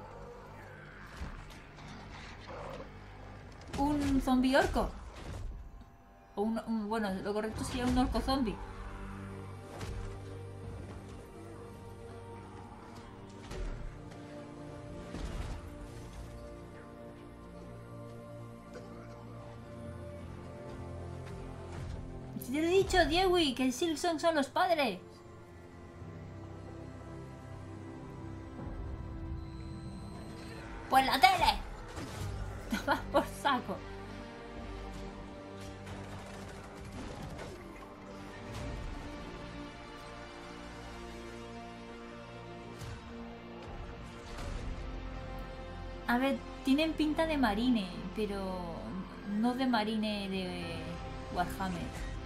Un zombie orco. O un, un- bueno, lo correcto sería un orco zombie. Si te lo he dicho, Diewi, que el Silksong son los padres. ¡Pues la tele! Toma por saco. A ver, tienen pinta de marine, pero no de marine de Warhammer.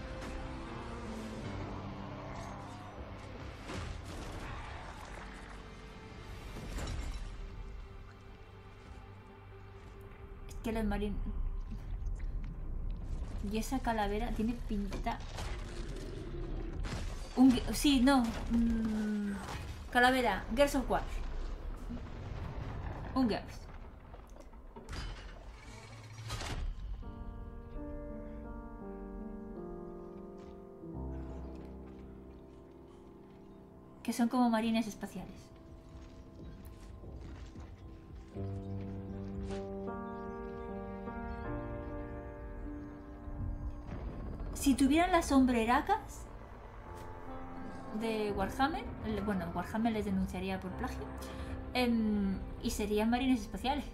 Es que los marines... Y esa calavera tiene pinta... Un... gue- Sí, no. mm, Calavera, Gears of War. Un Gears. Que son como marines espaciales. Si tuvieran las sombreracas de Warhammer, el- bueno, Warhammer les denunciaría por plagio, em, y serían marines espaciales.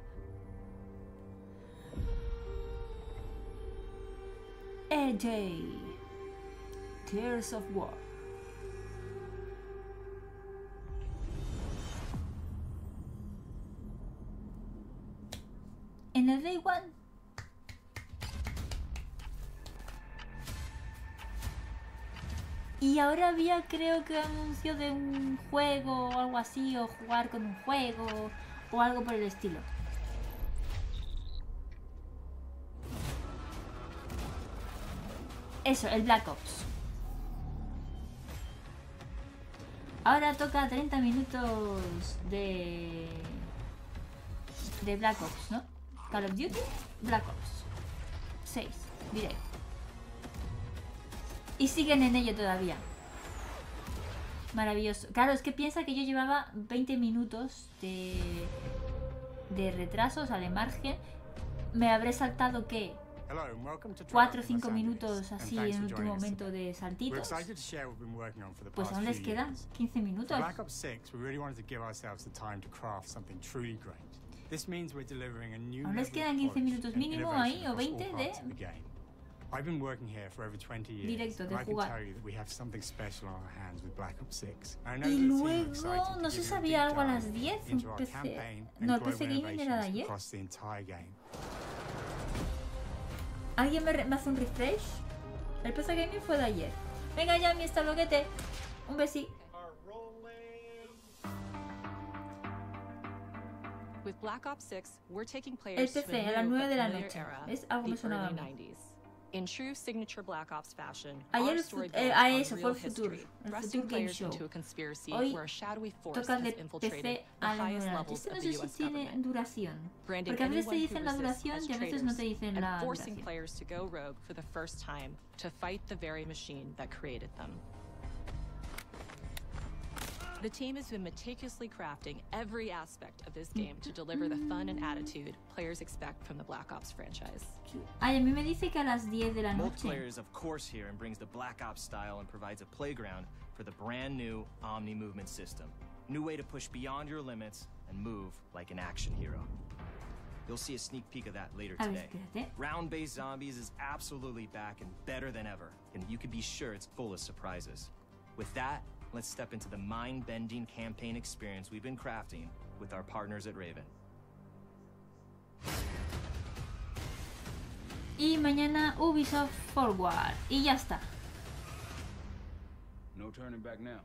A J. Gears of War. En el Day One. Y ahora había, creo que anuncio de un juego o algo así, o jugar con un juego o algo por el estilo. eso, el Black Ops. Ahora toca treinta minutos de... de Black Ops, ¿no? Call of Duty, Black Ops. seis, directo. Y siguen en ello todavía. Maravilloso. Claro, es que piensa que yo llevaba veinte minutos de, de retraso, o sea, de margen. Me habré saltado, ¿qué? cuatro o cinco minutos así en último momento de saltitos. Pues aún les quedan quince minutos. Black Ops six, we really wanted to give ourselves the time to craft something truly great. This means we're delivering a new aún les quedan quince minutos mínimo ahí, o veinte de... I've been working here for over twenty years. Directo, de and I can jugar. tell you that we have something special on our hands with Black Ops six. I know Y that the team are luego, excited no to se give you a sabía deep algo a dive las diez, into un our P C. campaign No, and el P C global Gaming era de innovations ayer. across the entire game. ¿Alguien me, re- me hace un refresh? El P C Gaming fue de ayer. Venga ya, mi estaloquete. Un besí. With Black Ops six, we're taking El players P to C a a las new nueve but de la familiar noche. era, Es algo the me sonaba a early mí. nineties. In true signature Black Ops fashion, Ayer our el story fut- eh, builds ah, on eso, real fue el Future, history, el thrusting Future Game players Show. into a conspiracy Hoy where a shadowy force toca el has de P infiltrated C the a las highest nueve de la noche. levels Este of no the sé U si S tiene government, duración. branding Porque a veces te anyone who dicen la resists duración as y a veces no te traitors, dicen and la forcing duración. players to go rogue for the first time to fight the very machine that created them. The team has been meticulously crafting every aspect of this game to deliver the fun and attitude players expect from the Black Ops franchise. Ay, a mí me dice que a las diez de la noche. Multiplayer is of course here and brings the Black Ops style and provides a playground for the brand new Omni movement system. New way to push beyond your limits and move like an action hero. You'll see a sneak peek of that later A ver, today. espérate. Round-based zombies is absolutely back and better than ever, and you can be sure it's full of surprises. With that, let's step into the mind-bending campaign experience we've been crafting with our partners at Raven. Y mañana Ubisoft Forward. Y ya está. No turning back now.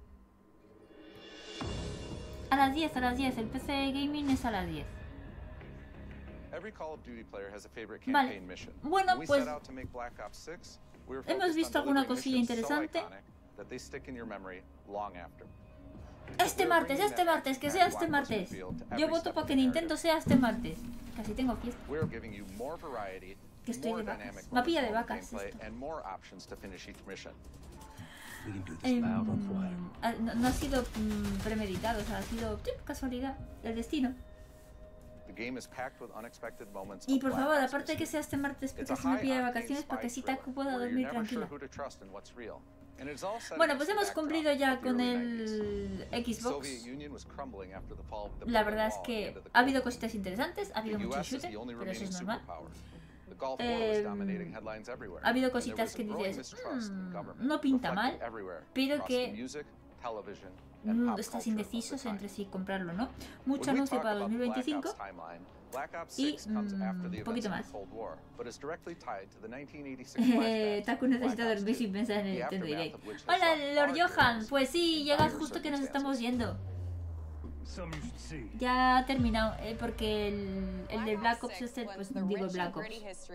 A las diez, a las diez. El P C Gaming es a las diez. Every Call of Duty player has a favorite Vale. campaign mission. Bueno, When we pues set out to make Black Ops six, we were hemos focused visto on alguna delivering cosilla missions so interesante. iconic that they stick in your memory long after. Este martes, este martes, que sea este martes. Yo voto para que Nintendo sea este martes. Casi tengo fiesta. We're giving you more variety, Que estoy more de dynamic vacas. La pilla de moments of vacas. gameplay, esto. and more options to finish each mission. Em, ah, no, no ha sido mm, premeditado, o sea, ha sido tip, casualidad, el destino. The game is packed with unexpected moments Y of por Black favor, Ops aparte de que mission. sea este martes, porque It's a así me pilla de high-octane vacaciones para que spy así Taku thriller pueda where dormir you're never tranquila. sure who to trust and what's real. And it's all set Bueno, against pues the hemos backdrop cumplido ya of the con early el nineties. The Xbox. Soviet Union was crumbling after the fall of the La Berlin verdad es Wall at the que end of the ha habido Cold War. cositas interesantes, ha habido The mucho U S is shooter, the only pero eso remaining es normal. superpower. The Gulf War Eh, was dominating headlines everywhere. ha habido and there cositas was a que growing dices, mistrust in "Mm, government, no pinta mal, reflected everywhere, pero across que the music, television, and mm, pop estás culture indecisos of the time. entre si comprarlo o no. Mucho When we anuncio talk para about dos mil the Black veinticinco Ops timeline, Black Ops y six comes after the mm, un poquito events más. of the Cold War, but is directly tied to the nineteen eighty-six Eh, flashbacks Taku of Black necesita Ops dormir two, sin pensar en el the Nintendo aftermath Direct. of which has Hola, left Lord our Johan. heroes Pues sí, in llegas dire justo que nos estamos yendo. Some Ya ha terminado, eh, porque el, el de Black Ops este, pues digo Black Ops.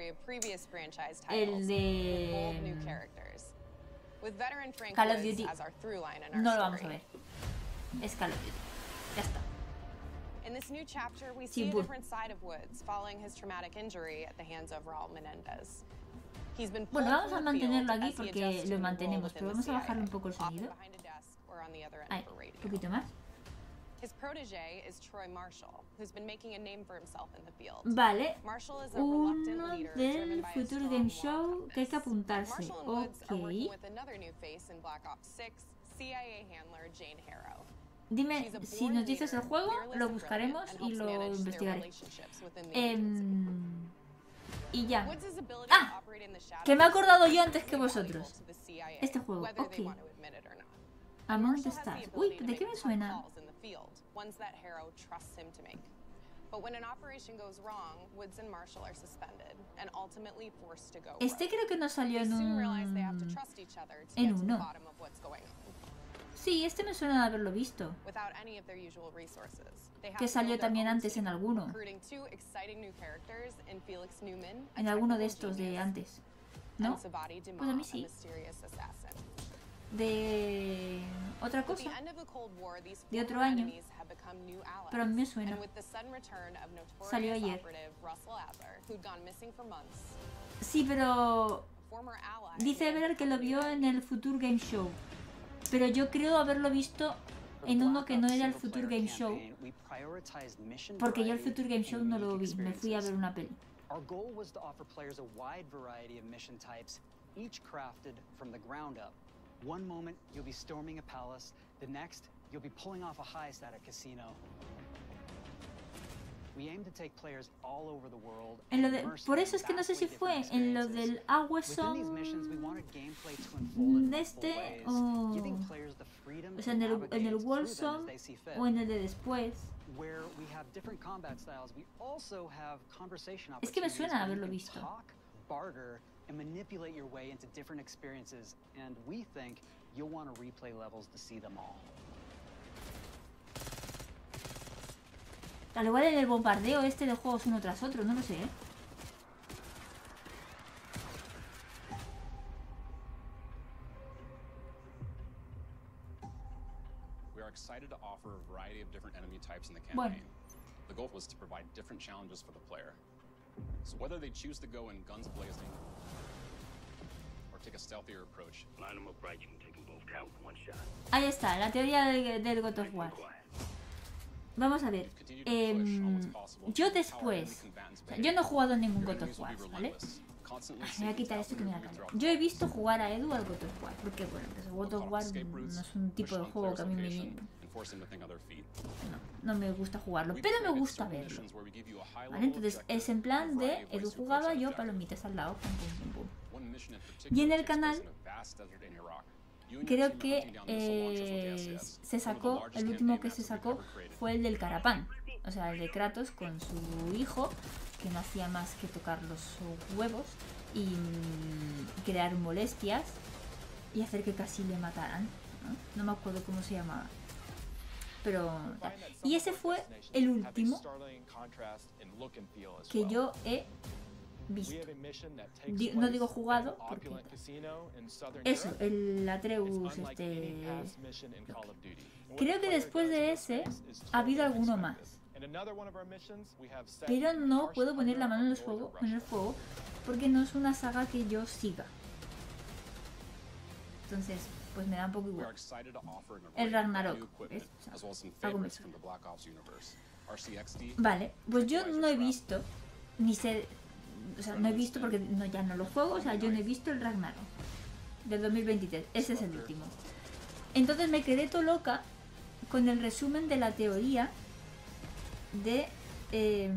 El de Call of Duty no lo vamos a ver. Es Call of Duty. Ya está. In this new chapter, we Sí, see a bu- different side of Woods following his traumatic injury at the hands of Raul Menendez. He's been Bueno, pulled vamos a from the mantenerlo field aquí as he porque adjusts to lo a new role mantenemos, within pero the vamos a C I A, bajarle un poco el often sonido. behind a desk or on the other end Ahí, of a radio. un poquito más. His protege is Troy Marshall, who's been making a name for himself in the field. Vale, Marshall is a reluctant uno leader driven del by a Future strong Game moral Show que hay que apuntarse. Marshall and Woods are working Ok. with another new face in Black Ops six, C I A handler Jane Harrow. Dime She's a si born nos dices leader, el juego, fearless lo and buscaremos brilliant, y and lo helps manage their investigaré. relationships within the Em, y ya. Woods' ability Ah, to operate in the shadows que me he acordado yo is antes que valuable vosotros. to the C I A, Este juego, whether they ok. want to admit it or not. Among the Marshall has the Stars. Uy, ability to ¿de qué make me tough suena? calls in the field, ones that Harrow trusts him to make. But when an operation goes wrong, Woods and Marshall are suspended and ultimately forced to go Este rogue. creo que no salió They en soon realize they have to un... trust each other to en get to the uno. bottom of what's going on. Sí, este me suena de haberlo visto. Without any of their usual resources, they have Que to salió build their también own antes team, en alguno. recruiting two exciting new characters in Felix Newman, a En alguno de technical estos de genius, antes. ¿No? and Sabati Pues a Dumas, mí a sí. mysterious assassin. De otra With the cosa, end of the Cold War, these de otro former año, enemies have become new allies. pero a mí me suena. And with the sudden return of Salió notorious ayer. operative Russell Adler, who'd gone missing for months, Sí, pero former ally dice Ever que lo vio en el Future Game Show, pero yo creo haberlo visto en uno que no era el Future Game Show, porque yo el Future Game Show no lo vi, me fui a ver una peli. Our goal was to offer players a wide variety of mission types, each crafted from the ground up. One moment, you'll be storming a palace. The next, you'll be pulling off a heist at a casino. We aim to take players all over the world. En lo de, por eso es que no sé si fue en lo del Awesome de este o, o sea, en el, en el Warzone o en el de después. Where we have different combat styles, we also have conversation Es que me opportunities suena where you haberlo can visto. talk, barter, and manipulate your way into different experiences, and we think you'll want to replay levels to see them all. Al igual en el bombardeo este de juegos uno tras otro, no lo sé, ¿eh? We are excited to offer a variety of different enemy types in the Bueno. campaign. The goal was to provide different challenges for the player. So whether they choose to go in guns blazing or take a stealthier approach, line them up right, you can take them both out with one shot. Ahí está, la teoría del, del God of War. Vamos a ver. em, yo después, o sea, yo no he jugado en ningún God of War, ¿vale? Ay, me voy a quitar esto que me da calor. Yo he visto jugar a Edu al God of War, porque bueno, pues el God of War no es un tipo de juego que a mí me, no, no me gusta jugarlo, pero me gusta verlo. ¿Vale? Entonces es en plan de Edu jugaba, yo palomitas al lado, pum, pum, pum, pum. Y en el canal creo que eh, se sacó, el último que se sacó fue el del Carapán, o sea, el de Kratos con su hijo, que no hacía más que tocar los huevos y mm, crear molestias y hacer que casi le mataran, ¿no? No me acuerdo cómo se llamaba, pero tal. Y ese fue el último que yo he visto. Di- no digo jugado porque eso, el Atreus este, creo que después de ese ha habido alguno más, pero no puedo poner la mano en el fuego, en el fuego porque no es una saga que yo siga, entonces pues me da un poco igual. El Ragnarok, ¿ves? O sea, algo me suena. Vale, pues yo no he visto ni sé, o sea, no he visto porque no, ya no lo juego, o sea, yo no he visto el Ragnarok del dos mil veintitrés, ese es el último. Entonces me quedé todo loca con el resumen de la teoría de eh,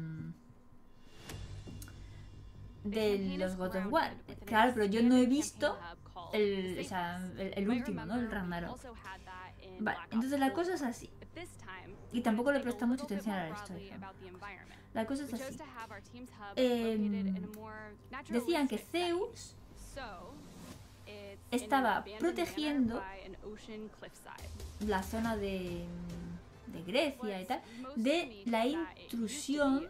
de los God of War. Claro, pero yo no he visto el, o sea, el, el último, ¿no? El Ragnarok. Vale, entonces la cosa es así. Y tampoco le presta mucha atención a la historia. La cosa es así. Eh, decían que Zeus estaba protegiendo la zona de, de Grecia y tal de la intrusión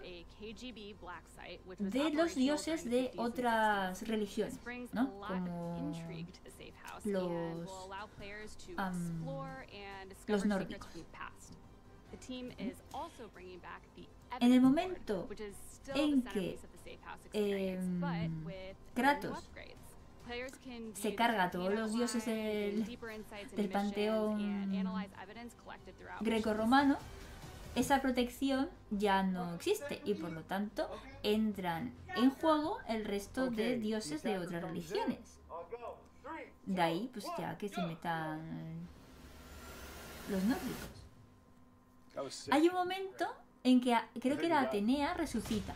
de los dioses de otras religiones, ¿no? Como los, um, los nórdicos. En el momento en que eh, Kratos se carga a todos los dioses del, del panteón grecorromano, esa protección ya no existe y por lo tanto entran en juego el resto de dioses de otras religiones. De ahí pues ya que se metan los nórdicos. Hay un momento en que a- creo que era Atenea resucita.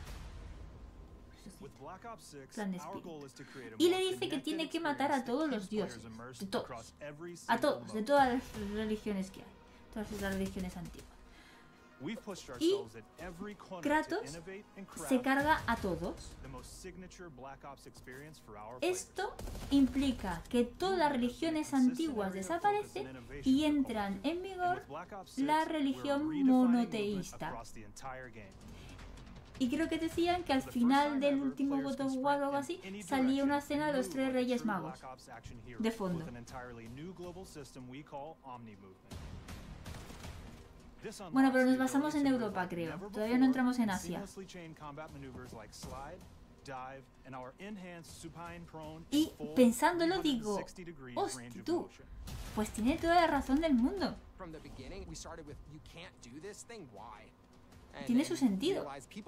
Plan de espíritu. Y le dice que tiene que matar a todos los dioses, de todos, a todos, de todas las religiones que hay, todas las religiones antiguas. Y Kratos se carga a todos. Esto implica que todas las religiones antiguas desaparecen y entran en vigor la religión monoteísta. Y creo que decían que al final del último God of War o algo así, salía una escena de los tres Reyes Magos de fondo. Bueno, pero nos basamos en Europa, creo. Todavía no entramos en Asia. Y pensándolo digo, hostia, tú, pues tiene toda la razón del mundo. Tiene su sentido.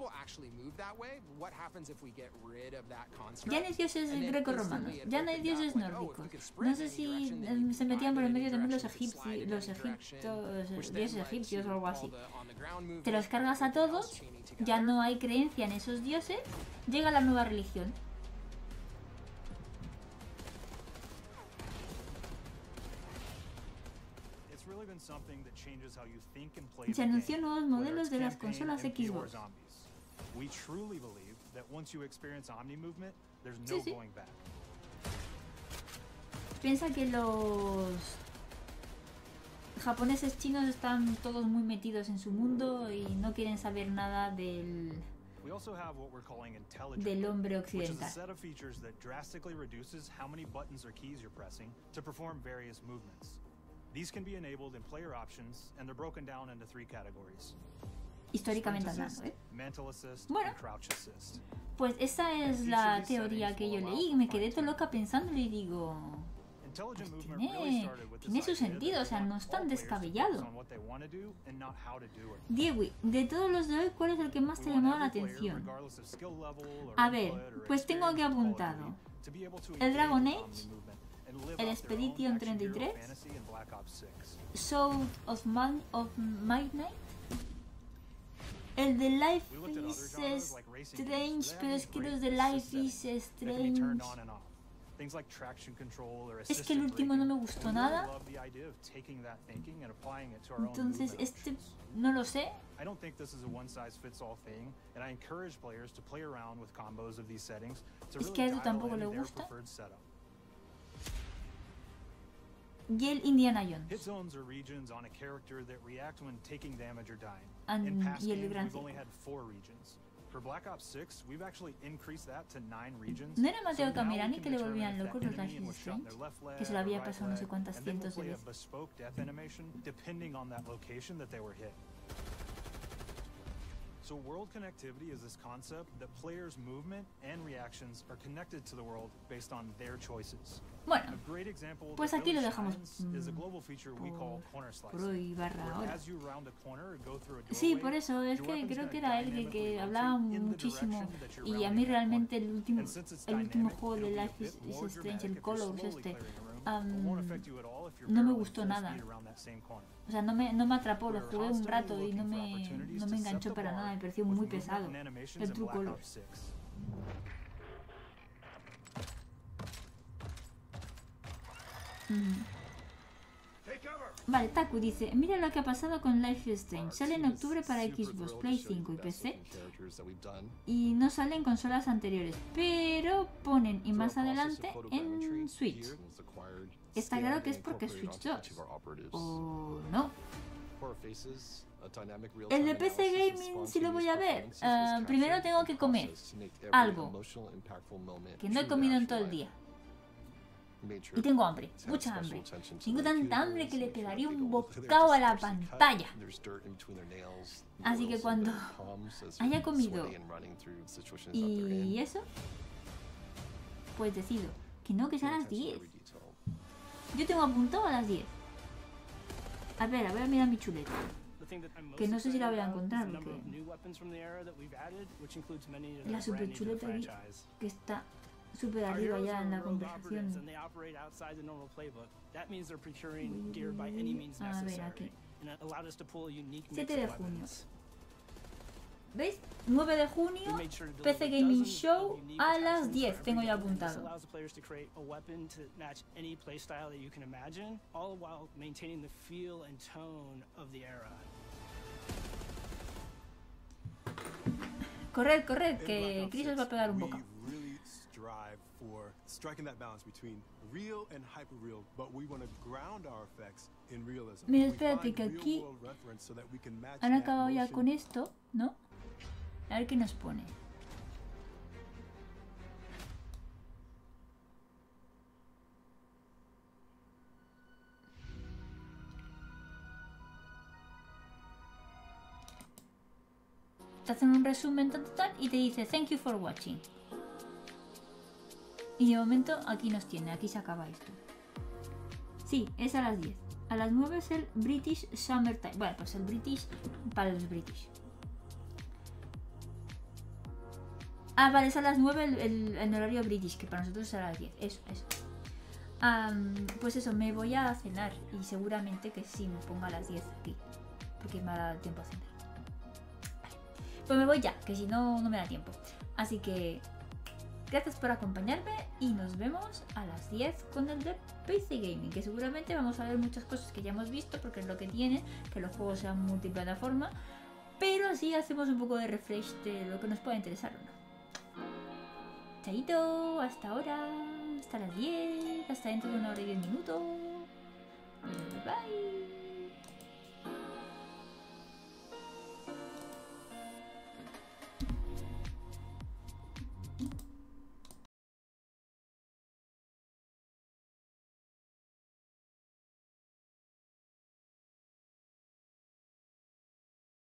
Ya no hay dioses greco-romanos, ya no hay dioses nórdicos. No sé si eh, se metían por el medio también los egipcios, los egiptos, los dioses egipcios o algo así. Te los cargas a todos, ya no hay creencia en esos dioses, llega la nueva religión. Se anunció nuevos modelos de las consolas Xbox. Sí, sí. Piensa que los japoneses chinos están todos muy metidos en su mundo y no quieren saber nada del del hombre occidental. Históricamente hablando, ¿eh? Bueno, pues esa es la teoría que yo leí y me quedé todo loca pensándolo y digo, pues tiene, tiene su sentido, o sea, no es tan descabellado. Diego, de todos los de hoy, ¿cuál es el que más te ha llamado la atención? A ver, pues tengo aquí apuntado el Dragon Age, el Expedition treinta y tres, Sword of, Man of Midnight, el de Life is Strange, pero es que los de Life is Strange... Es que el último no me gustó nada. Entonces este no lo sé. Es que a Edu tampoco le gusta. Y el Indiana Jones. And, y el Gran Circo. ¿No era Mateo Camerani que le volvían locos los Life is Strange? Que se lo había pasado no sé cuántas cientos de veces. So world connectivity is this concept that players' movement and reactions are connected to the world based on their choices. Bueno, pues aquí lo dejamos por hoy barra ahora. Sí, por eso, es que creo que era él que, que hablaba muchísimo y a mí realmente el último, el último juego de Life is, is Strange, el Colors este, um, no me gustó nada. O sea, no me, no me atrapó, lo jugué un rato y no me, no me enganchó para nada, me pareció muy pesado el True Colors. Mm. Vale, Taku dice, mira lo que ha pasado con Life is Strange. Sale en octubre para Xbox, Play cinco y P C y no sale en consolas anteriores, pero ponen y más adelante en Switch. Está claro que es porque Switch dos, ¿o no? El de P C Gaming sí lo voy a ver. Uh, primero tengo que comer algo que no he comido en todo el día. Y tengo hambre, mucha hambre. Tengo tanta hambre que le pegaría un bocado a la pantalla. Así que cuando haya comido y eso, pues decido que no, que sean las diez. Yo tengo apuntado a las diez. A ver, voy a mirar mi chuleta. Que no sé si la voy a encontrar porque... La super chuleta aquí, que está súper arriba ya en la conversación. A ver, aquí. siete de junio. ¿Veis? nueve de junio, P C Gaming Show a las diez, tengo ya apuntado. Corred, corred, que Chris os va a pegar un bocado. Mira, espérate que aquí han acabado ya con esto, ¿no? A ver qué nos pone. Te hacen un resumen total y te dice thank you for watching. Y de momento aquí nos tiene, aquí se acaba esto. Sí, es a las diez. A las nueve es el British Summertime. Bueno, pues el British para los British. Ah, vale, es a las nueve el, el, el horario British, que para nosotros es a las diez. Eso, eso. Um, pues eso, me voy a cenar y seguramente que sí me ponga a las diez aquí. Porque me ha dado tiempo a cenar. Pues me voy ya, que si no, no me da tiempo. Así que gracias por acompañarme y nos vemos a las diez con el de P C Gaming, que seguramente vamos a ver muchas cosas que ya hemos visto porque es lo que tiene, que los juegos sean multiplataforma, pero así hacemos un poco de refresh de lo que nos pueda interesar o no. Chaito, hasta ahora, hasta las diez, hasta dentro de una hora y diez minutos.